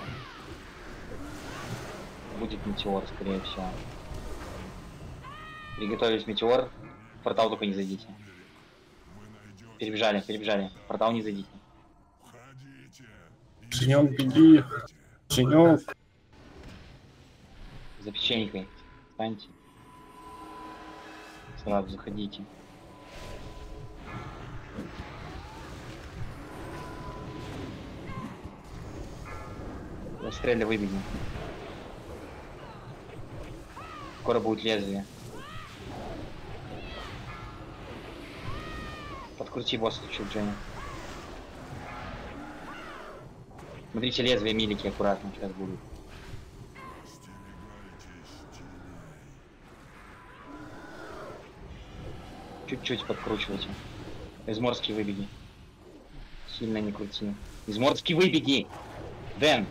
Будет метеор, скорее всего. Приготовились, метеор. В портал только не зайдите. Перебежали, перебежали. В портал не зайдите. Женек, беги. Женек. За печенькой. Встаньте. Сразу заходите. Стреля, выбеги. Скоро будет лезвие. Подкрути босса чуть, Женя. Смотрите, лезвие милики аккуратно сейчас будут. Чуть-чуть подкручивайте. Изморский выбеги. Сильно не крути. Изморский выбеги! Дэн!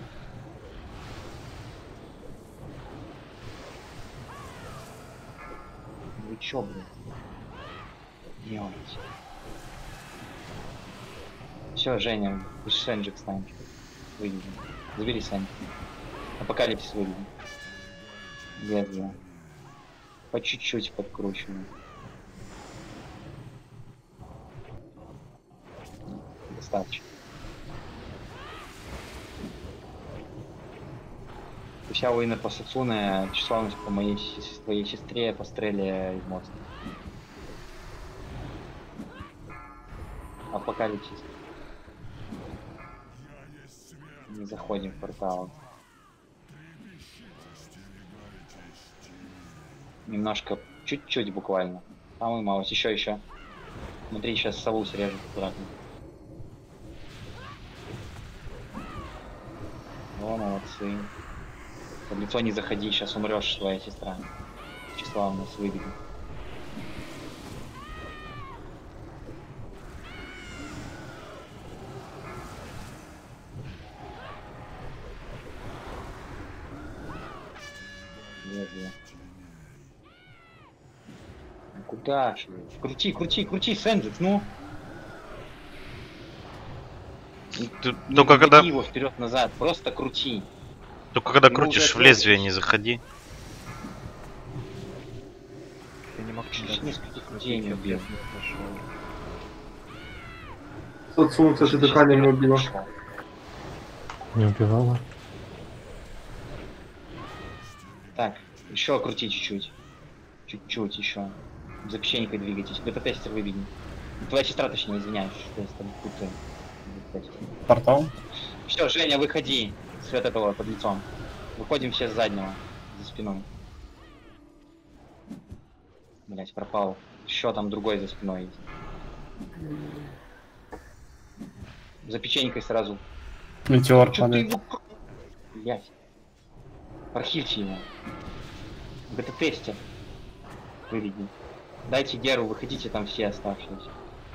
Вы чё, блядь? Делаете? Все, Женя, вы Сэнджик станешь. Выбеги. Забери Сэнджик. Апокалипсис выбеги. Лезвие. По чуть-чуть подкручиваем. Достаточно. Ща воины по Сацуне, тщеславность по моей с- твоей сестре, по стреле из моста. Апокалипсис. Не заходим в портал. Немножко, чуть-чуть буквально. Самую малость. Еще, еще. Смотри, сейчас сову срежет аккуратно. О, молодцы. Под лицо не заходи, сейчас умрешь, твоя сестра. Числа нас выбедет. Лезвие. Ну куда ж вы? Крути, крути, крути, Сэнджикс, ну! Ты Не только когда, веди его вперед-назад, просто крути. только когда Ему крутишь уже в лезвие, отвлеклись. не заходи. Я не мог Чуть тебя несколько людей не убил. Сацун, кстати, дыхание не убило. Не убивала. Так, еще крути чуть-чуть. Чуть-чуть еще. За печенькой двигайтесь. Бета-тестер выбеги. Твоя сестра, точнее, извиняюсь, что я с тобой путаю. Бета-тестер. Портал? Все, Женя, выходи с вот этого под лицом. Выходим все с заднего, за спиной. Блять, пропал. Еще там другой за спиной есть. За печенькой сразу. Метеор Чё ты падает. его... Блять. Прохильте его. Бета-тестер. Выведи. Дайте Геру, выходите там все оставшиеся.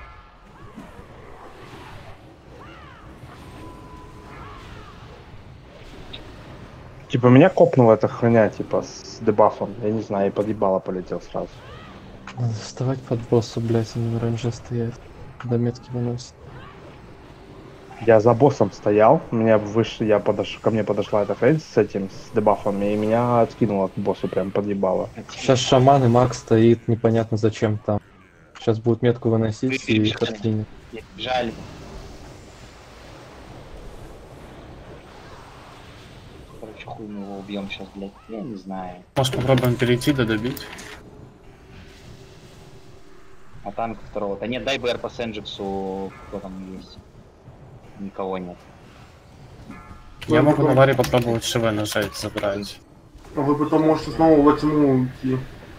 Типа меня копнула эта хроня, типа, с дебафом. Я не знаю, и подъебало полетел сразу. Надо вставать под босса, блядь, а не на раньше стоять. До метки выносит. Я за боссом стоял, меня выше, я подош... ко мне подошла эта хрень с этим, с дебафом, и меня откинуло от босса, прям подъебало. Сейчас шаман и маг стоит, непонятно зачем там. Сейчас будут метку выносить и их Бежали. откинет. Жаль. Короче, хуй мы его убьем сейчас, блядь. Я не знаю. Может, попробуем перейти да добить? А танк второго. Да нет, дай БР по Сэнджиксу, кто там есть. Никого нет. Я могу на варе попробовать ШВ нажать, забрать. А вы потом можете снова во тьму уйти.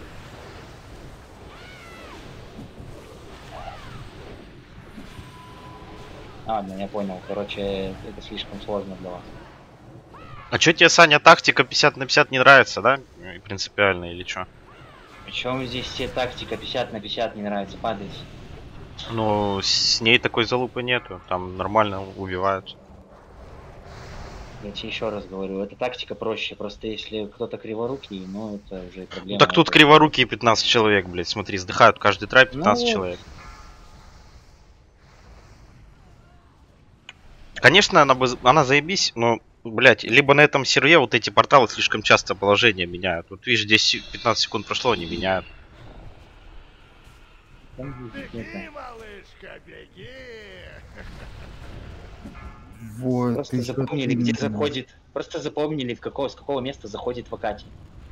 А, ладно, я понял. Короче, это слишком сложно для вас. А чё тебе, Саня, тактика пятьдесят на пятьдесят не нравится, да? И принципиально или чё? Причем здесь все тактика пятьдесят на пятьдесят не нравится, падать. Ну, с ней такой залупы нету. Там нормально убивают. Я тебе еще раз говорю, эта тактика проще. Просто если кто-то криворукий, ну это уже проблема. Ну, так тут Это- криворукие пятнадцать человек, блядь. Смотри, сдыхают каждый трай пятнадцать Ну. человек. Конечно, она, бы, она заебись, но, блядь, либо на этом сервере вот эти порталы слишком часто положение меняют. Вот видишь, здесь пятнадцать секунд прошло, они меняют. Беги, малышка, беги! Вот, Просто ты запомнили, что-то где именно. заходит. Просто запомнили, в какого, с какого места заходит Вакати.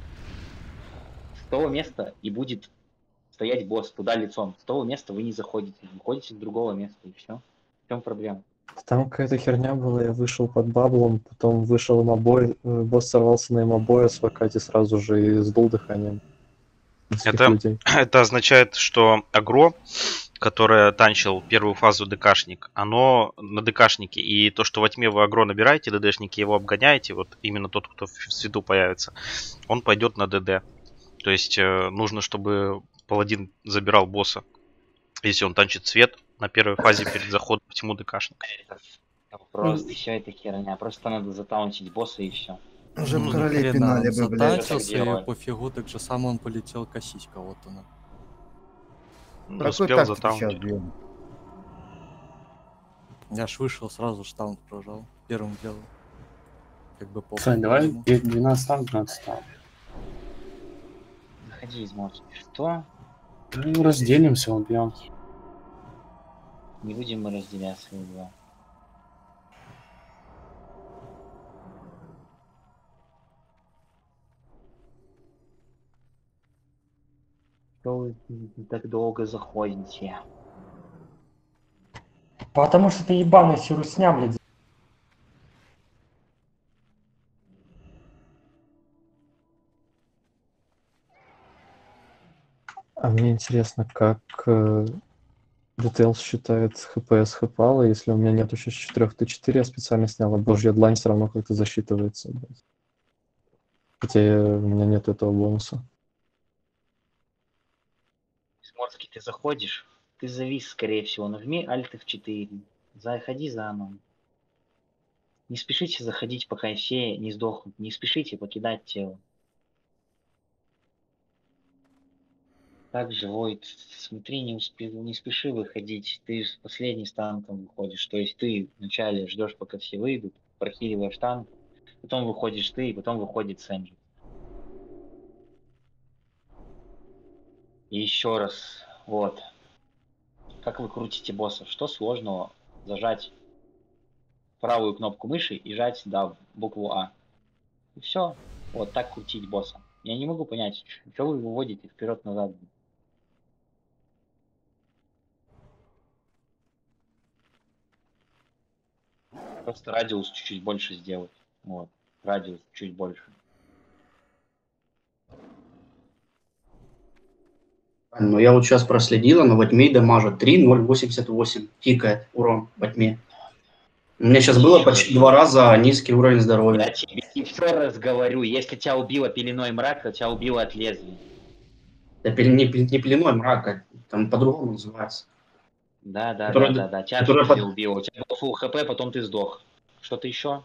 С того места и будет стоять босс туда лицом. С того места вы не заходите. Выходите с другого места и все. В чем проблема? Там какая-то херня была, я вышел под баблом, потом вышел мобой, э, босс сорвался на мобоя с Вакати сразу же и сдул дыханием. Нескольких Это, людей. это означает, что агро, которое танчил первую фазу ДКшник, оно на ДКшнике. И то, что во тьме вы агро набираете, ДДшники его обгоняете, вот именно тот, кто в свету появится, он пойдет на ДД. То есть э, нужно, чтобы паладин забирал босса, если он танчит свет на первой фазе перед заходом в тьму ДКшника. Просто все это херня. Просто надо затаунтить босса и все. Уже Ну, в короле нахрена, пинали он бы, блядь. затачился, делать. и пофигу, так же сам он полетел косить кого-то. Ну. Не Какой успел тактики сейчас затаунтить. бьем? Я ж вышел, сразу штанг прожал. Первым делом. Как бы похуй. Сань, давай ему. двенадцать там, двенадцать там. Заходи из моста. Что? Ну, разделимся, убьем. Не будем мы разделяться на два. Что вы так долго заходите? Потому что ты ебаный сирусня, блядь. А мне интересно, как э, Details считает эйч пи с хэпала, если у меня нету сейчас четыре тэ четыре, я специально снял, а Божья длань все равно как-то засчитывается. Блядь. Хотя я- у меня нет этого бонуса. Сморский, ты заходишь, ты завис, скорее всего, нажми Alt эф четыре, заходи заново. Не спешите заходить, пока все не сдохнут, не спешите покидать тело. Также, Войд, смотри, не, успе... не спеши выходить, ты с последний с танком выходишь, то есть ты вначале ждешь, пока все выйдут, прохиливаешь танк, потом выходишь ты, и потом выходит Сэнджи. И еще раз, вот, как вы крутите боссов, что сложного зажать правую кнопку мыши и жать, да, букву А. И все, вот так крутить босса. Я не могу понять, что вы выводите вперед-назад. Просто радиус чуть-чуть больше сделать. Вот. Радиус чуть больше. Но я вот сейчас проследила, но во тьме дамажит три ноль восемьдесят восемь. Тикает урон во тьме. У меня сейчас было почти два раза низкий уровень здоровья. Я тебе еще раз говорю, если тебя убило пеленой мрака, тебя убило от лезвия. Да пелен- не, пел- не пеленой мрака, там по-другому называется. Да, да, Которая- да, да, да. Тебя которая тоже под- убило. У тебя был фулл хп, потом ты сдох. Что-то еще?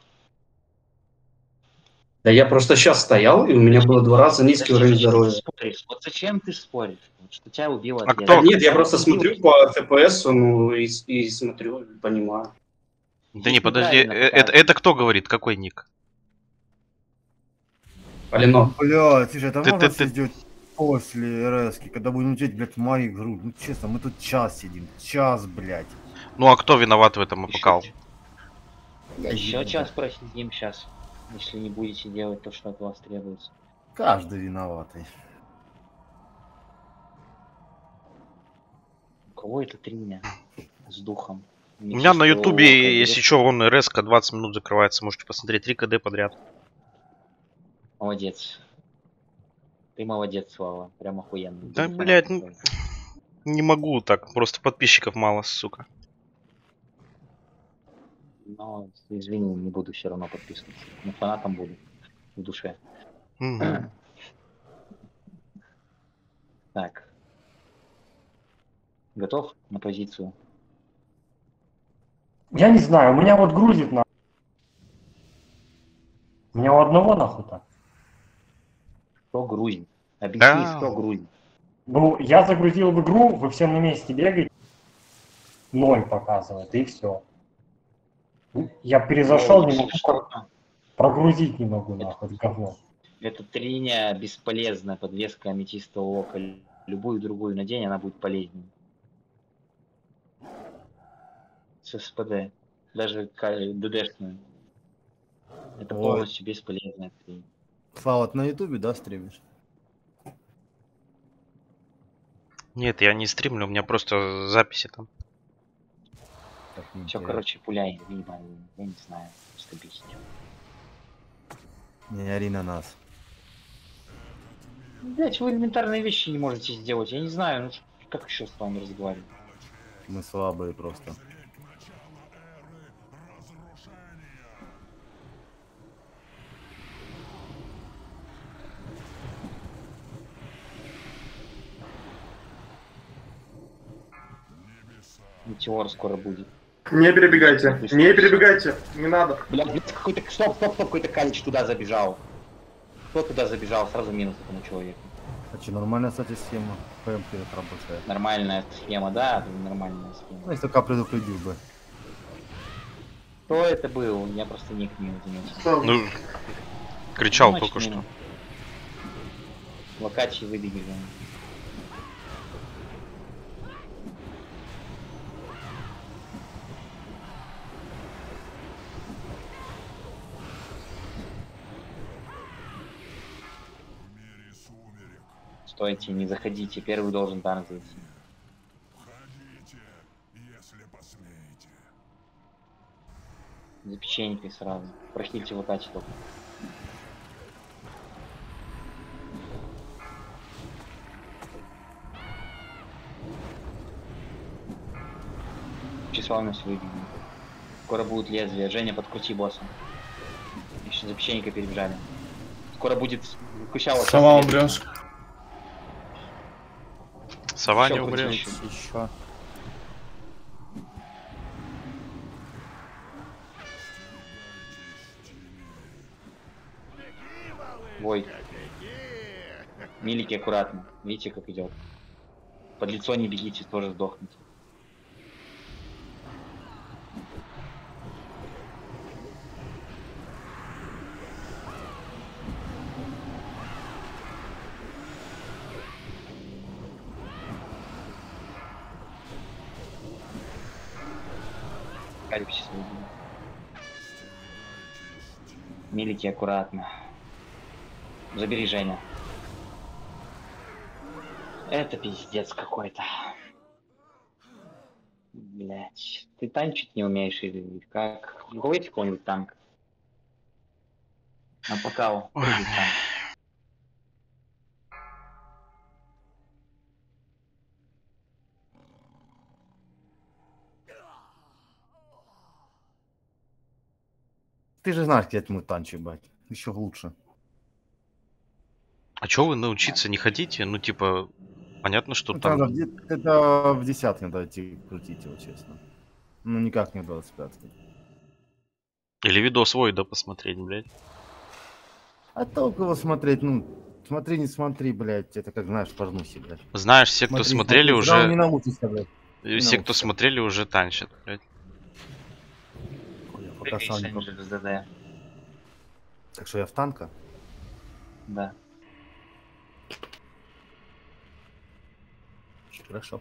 Да я просто сейчас стоял, и у меня было два раза низкий Зачем уровень ты здоровья. споришь? Вот зачем ты споришь? Вот что тебя убило А от кто? лезвия? Нет, я Тебя просто убило. смотрю по эф пи эс, ну, и, и смотрю, понимаю. Да не, подожди, неправильно э- это, показывает. это кто говорит? Какой ник? Полено. Бля, слушай, это Ты- можно ты- все ты- сделать после РС, когда будем учить, блядь, мою игру. Ну честно, мы тут час сидим. Час, блядь. Ну а кто виноват в этом апокал? Еще час просидим сейчас, если не будете делать то, что от вас требуется. Каждый виноватый. У кого это триня с духом? У меня на ютубе, если что, он РС двадцать минут закрывается. Можете посмотреть три КД подряд. Молодец. Ты молодец, Слава. Прям охуенно. Да, Буду блядь, фанатом ну, твоим. не могу так. Просто подписчиков мало, сука. Но, извини, не буду все равно подписываться. Но фанатом буду. В душе. Мгм. Так. Готов на позицию? Я не знаю, у меня вот грузит на. У меня у одного нахуй так. Что грузит? Объясни, Да. что грузит. Ну, я загрузил в игру, вы все на месте бегаете, ноль показывает, и все. Я перезашел, Ну, не могу что? про- прогрузить не могу, нахуй, это говно. Это триня бесполезная подвеска аметистового ока. Любую другую надень, она будет полезнее. С СПД. Даже ДДшную. Это Ой. полностью бесполезная тринь. Слава, ты на ютубе, да, стримишь? Нет, я не стримлю, у меня просто записи там. Так, Все, неинтересно. короче, пуляй, либо, я не знаю, что бесить. Не ори на нас. Блять, вы элементарные вещи не можете сделать. Я не знаю, ну как еще с вами разговаривать? Мы слабые просто. Метеор скоро будет. Не перебегайте, не перебегайте, не надо. Бля, блядь, какой-то... Стоп, стоп, стоп, какой-то калич туда забежал. Кто туда забежал? Сразу минус этому человеку. А что, нормальная, кстати, схема. ПМ работает. Нормальная схема, да, это нормальная схема. Ну, если только предупредил бы. Кто это был? Я просто ник не заметил. Ну, кричал Ну, только значит, что. минус. Локачи выбегали. Стойте, не заходите. Первый должен танк зайти. За печенькой сразу. Прохильте вот эти только. Числовность выйдем. Скоро будет лезвие. Женя, подкрути босса. Еще за печенькой перебежали. Скоро будет кучава. Сова умрешь. Сова не Еще умрет. крути еще. Ой. Милики аккуратно. Видите, как идет. Под лицо не бегите, тоже сдохнете. Калипсис выйдет. Милики аккуратно. Забери, Женя. Это пиздец какой-то. Блять. Ты танчить не умеешь или как? Руководите какой-нибудь танк? А пока он. Ты же знаешь, где это мой танчик, бать. Еще лучше. А чё вы научиться не хотите? Ну, типа, понятно, что Ну, там... надо в де- это в десятке надо идти крутить его, честно. Ну, никак не в двадцать пятке. Или видос свой, да, посмотреть, блядь. А толку его смотреть, ну, смотри, не смотри, блядь, это как, знаешь, порнухи, блядь. Знаешь, все, кто Смотри, смотрели, смотри, уже... сразу не научишься, блядь. И Не все, кто научишься. смотрели, уже танчат, блядь. Я пока сам не Прыгай, пop- ЗД. Так что я в танка? Да. Хорошо.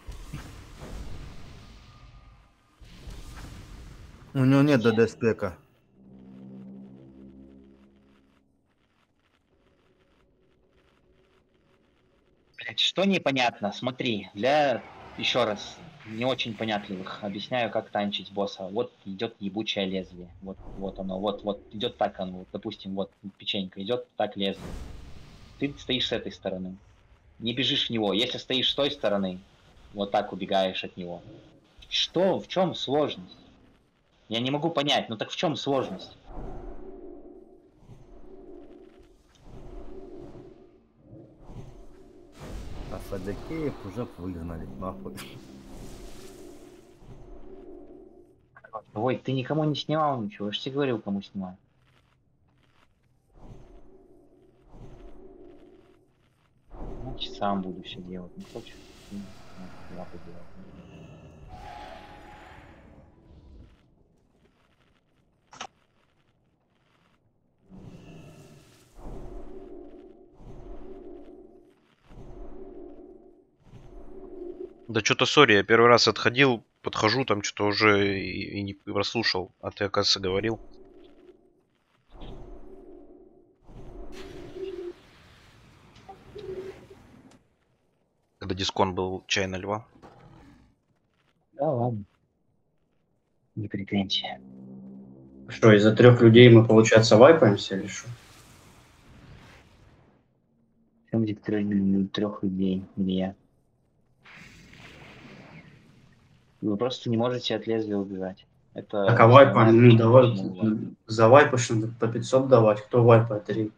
У него нет ДД спека. Блять, что непонятно? Смотри, для еще раз не очень понятливых объясняю, как танчить босса. Вот идет ебучее лезвие. Вот, вот оно, вот, вот идет так оно. Вот, допустим, вот печенька идет так лезвие. Ты стоишь с этой стороны. Не бежишь в него. Если стоишь с той стороны, вот так убегаешь от него. Что? В чем сложность? Я не могу понять. Ну так в чем сложность? А Садякеев уже выгнали, нахуй. Ой, ты никому не снимал ничего. Я же тебе говорил, кому снимаю. Значит, сам буду все делать. Не хочешь? Ну, я поделаю. Да что-то, сори, я первый раз отходил, подхожу, там что-то уже и, и не прослушал. А ты, оказывается, говорил. Когда дискон был чай на льва. Да ладно. Не претензии. Что, из-за трех людей мы, получается, вайпаемся или что? Чем здесь трех, трех людей, где я? Вы просто не можете от лезвия убежать. Это Так, а вайпа, основная ну причина, давай, почему вы вайпаете. за вайпаешь надо по пятьсот давать. Кто вайпает три?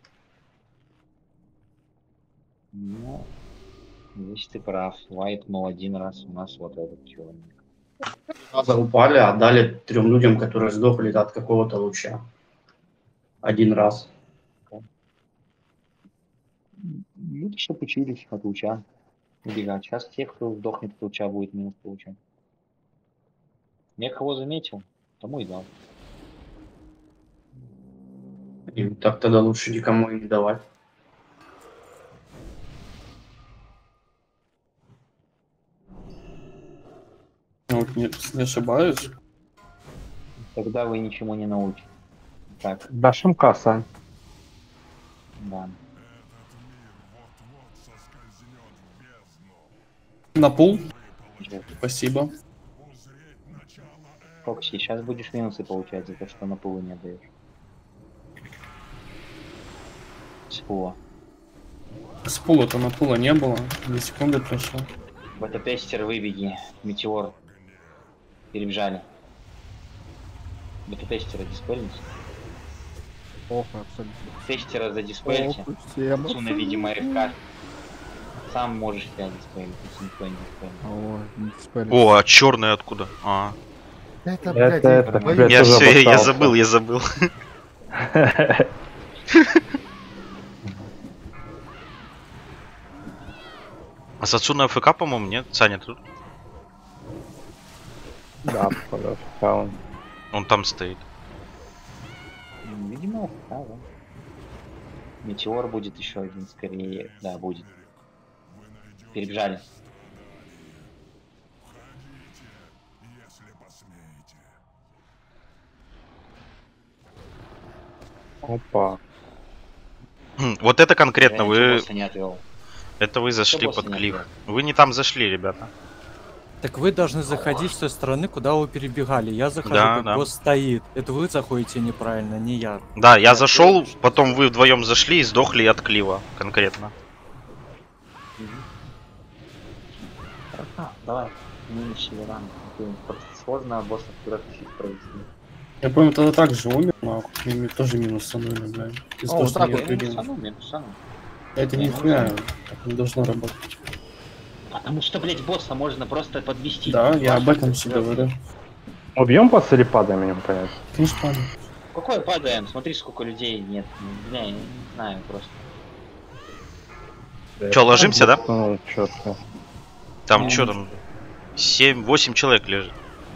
Ну, здесь ты прав. Вайпнул один раз у нас вот этот человек. Раза упали, а дали трем людям, которые сдохли от какого-то луча. Один раз. Люди, что учились от луча убегать. Сейчас тех, кто сдохнет от луча, будет минус получать. Я кого заметил, тому и дал. И так тогда лучше никому и не давать. Ну, не, не ошибаюсь. Тогда вы ничему не научите. Так, Дашь им касса. да. На пул. Спасибо. Фокси, сейчас будешь минусы получать за то, что на пулу не отдаешь. С пула. С пула-то на пула не было. Две секунды прошло. Бета-тестер, выбеги. Метеор. Перебежали. Бета-тестера диспелить. Ох, абсолютно. Тестера задиспелите. Цуна, видимо, РФК. Сам можешь себя диспелить, если никто не диспелит. О, а черный откуда? А. Это, блядь, это, это, я все, я забыл, я забыл. А Сацуна АФК, по-моему, нет? Саня тут? Да, пожалуйста. Он там стоит. Видимо, АФК, да. Метеор будет еще один, скорее. Да, будет. Перебежали. Опа. Вот это конкретно Я вы... босса не отвел. Это вы зашли босса под не клифф. отвел? Вы не там зашли, ребята. Так вы должны заходить с той стороны, куда вы перебегали. Я захожу, Да, как да. босс стоит. Это вы заходите неправильно, не я. Да, я зашел, потом вы вдвоем зашли и сдохли от клива конкретно. А, давай. Минус ран. Просто сложно, а босса куда-то фиг провести. Я помню, тогда так же умер, но ми- тоже минус со мной, блядь. Из-за О, того, вот что так я вот, перебил. минусану, минусану. Это Я нихуя, минусану. так не должно работать. Потому что, блядь, босса можно просто подвести. Да, я об этом всегда говорю. Убьем босса или падаем, я не понять. Конечно, падаем. Какой падаем? Смотри, сколько людей нет. Бля, я не знаю просто. Че, ложимся, да? Ну, чё-то. Там Ну, что там? семь-восемь человек лежит.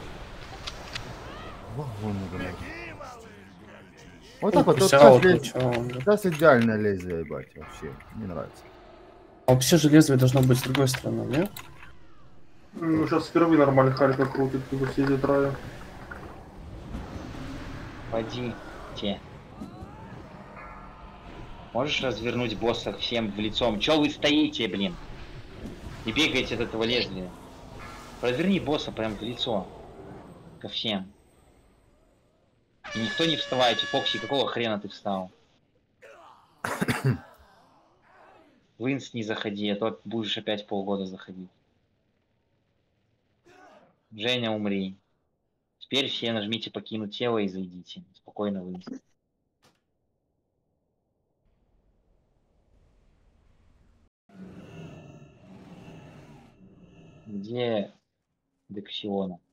Вот так вот, вот Присял, сейчас, вот лез- начало, да. сейчас идеальное лезвие, ебать, вообще. Мне нравится. А вообще же лезвие должно быть с другой стороны, нет? Ну, сейчас впервые нормально Харика крутит, когда сидит рая. Пойдите. Можешь развернуть босса всем в лицом? Чё вы стоите, блин? И бегаете от этого лезвия. Разверни босса прям в лицо. Ко всем. И никто не вставайте. Фокси, какого хрена ты встал? Винс, не заходи, а то будешь опять полгода заходить. Женя, умри. Теперь все нажмите покинуть тело и зайдите. Спокойно, Винс. Где Дексиона?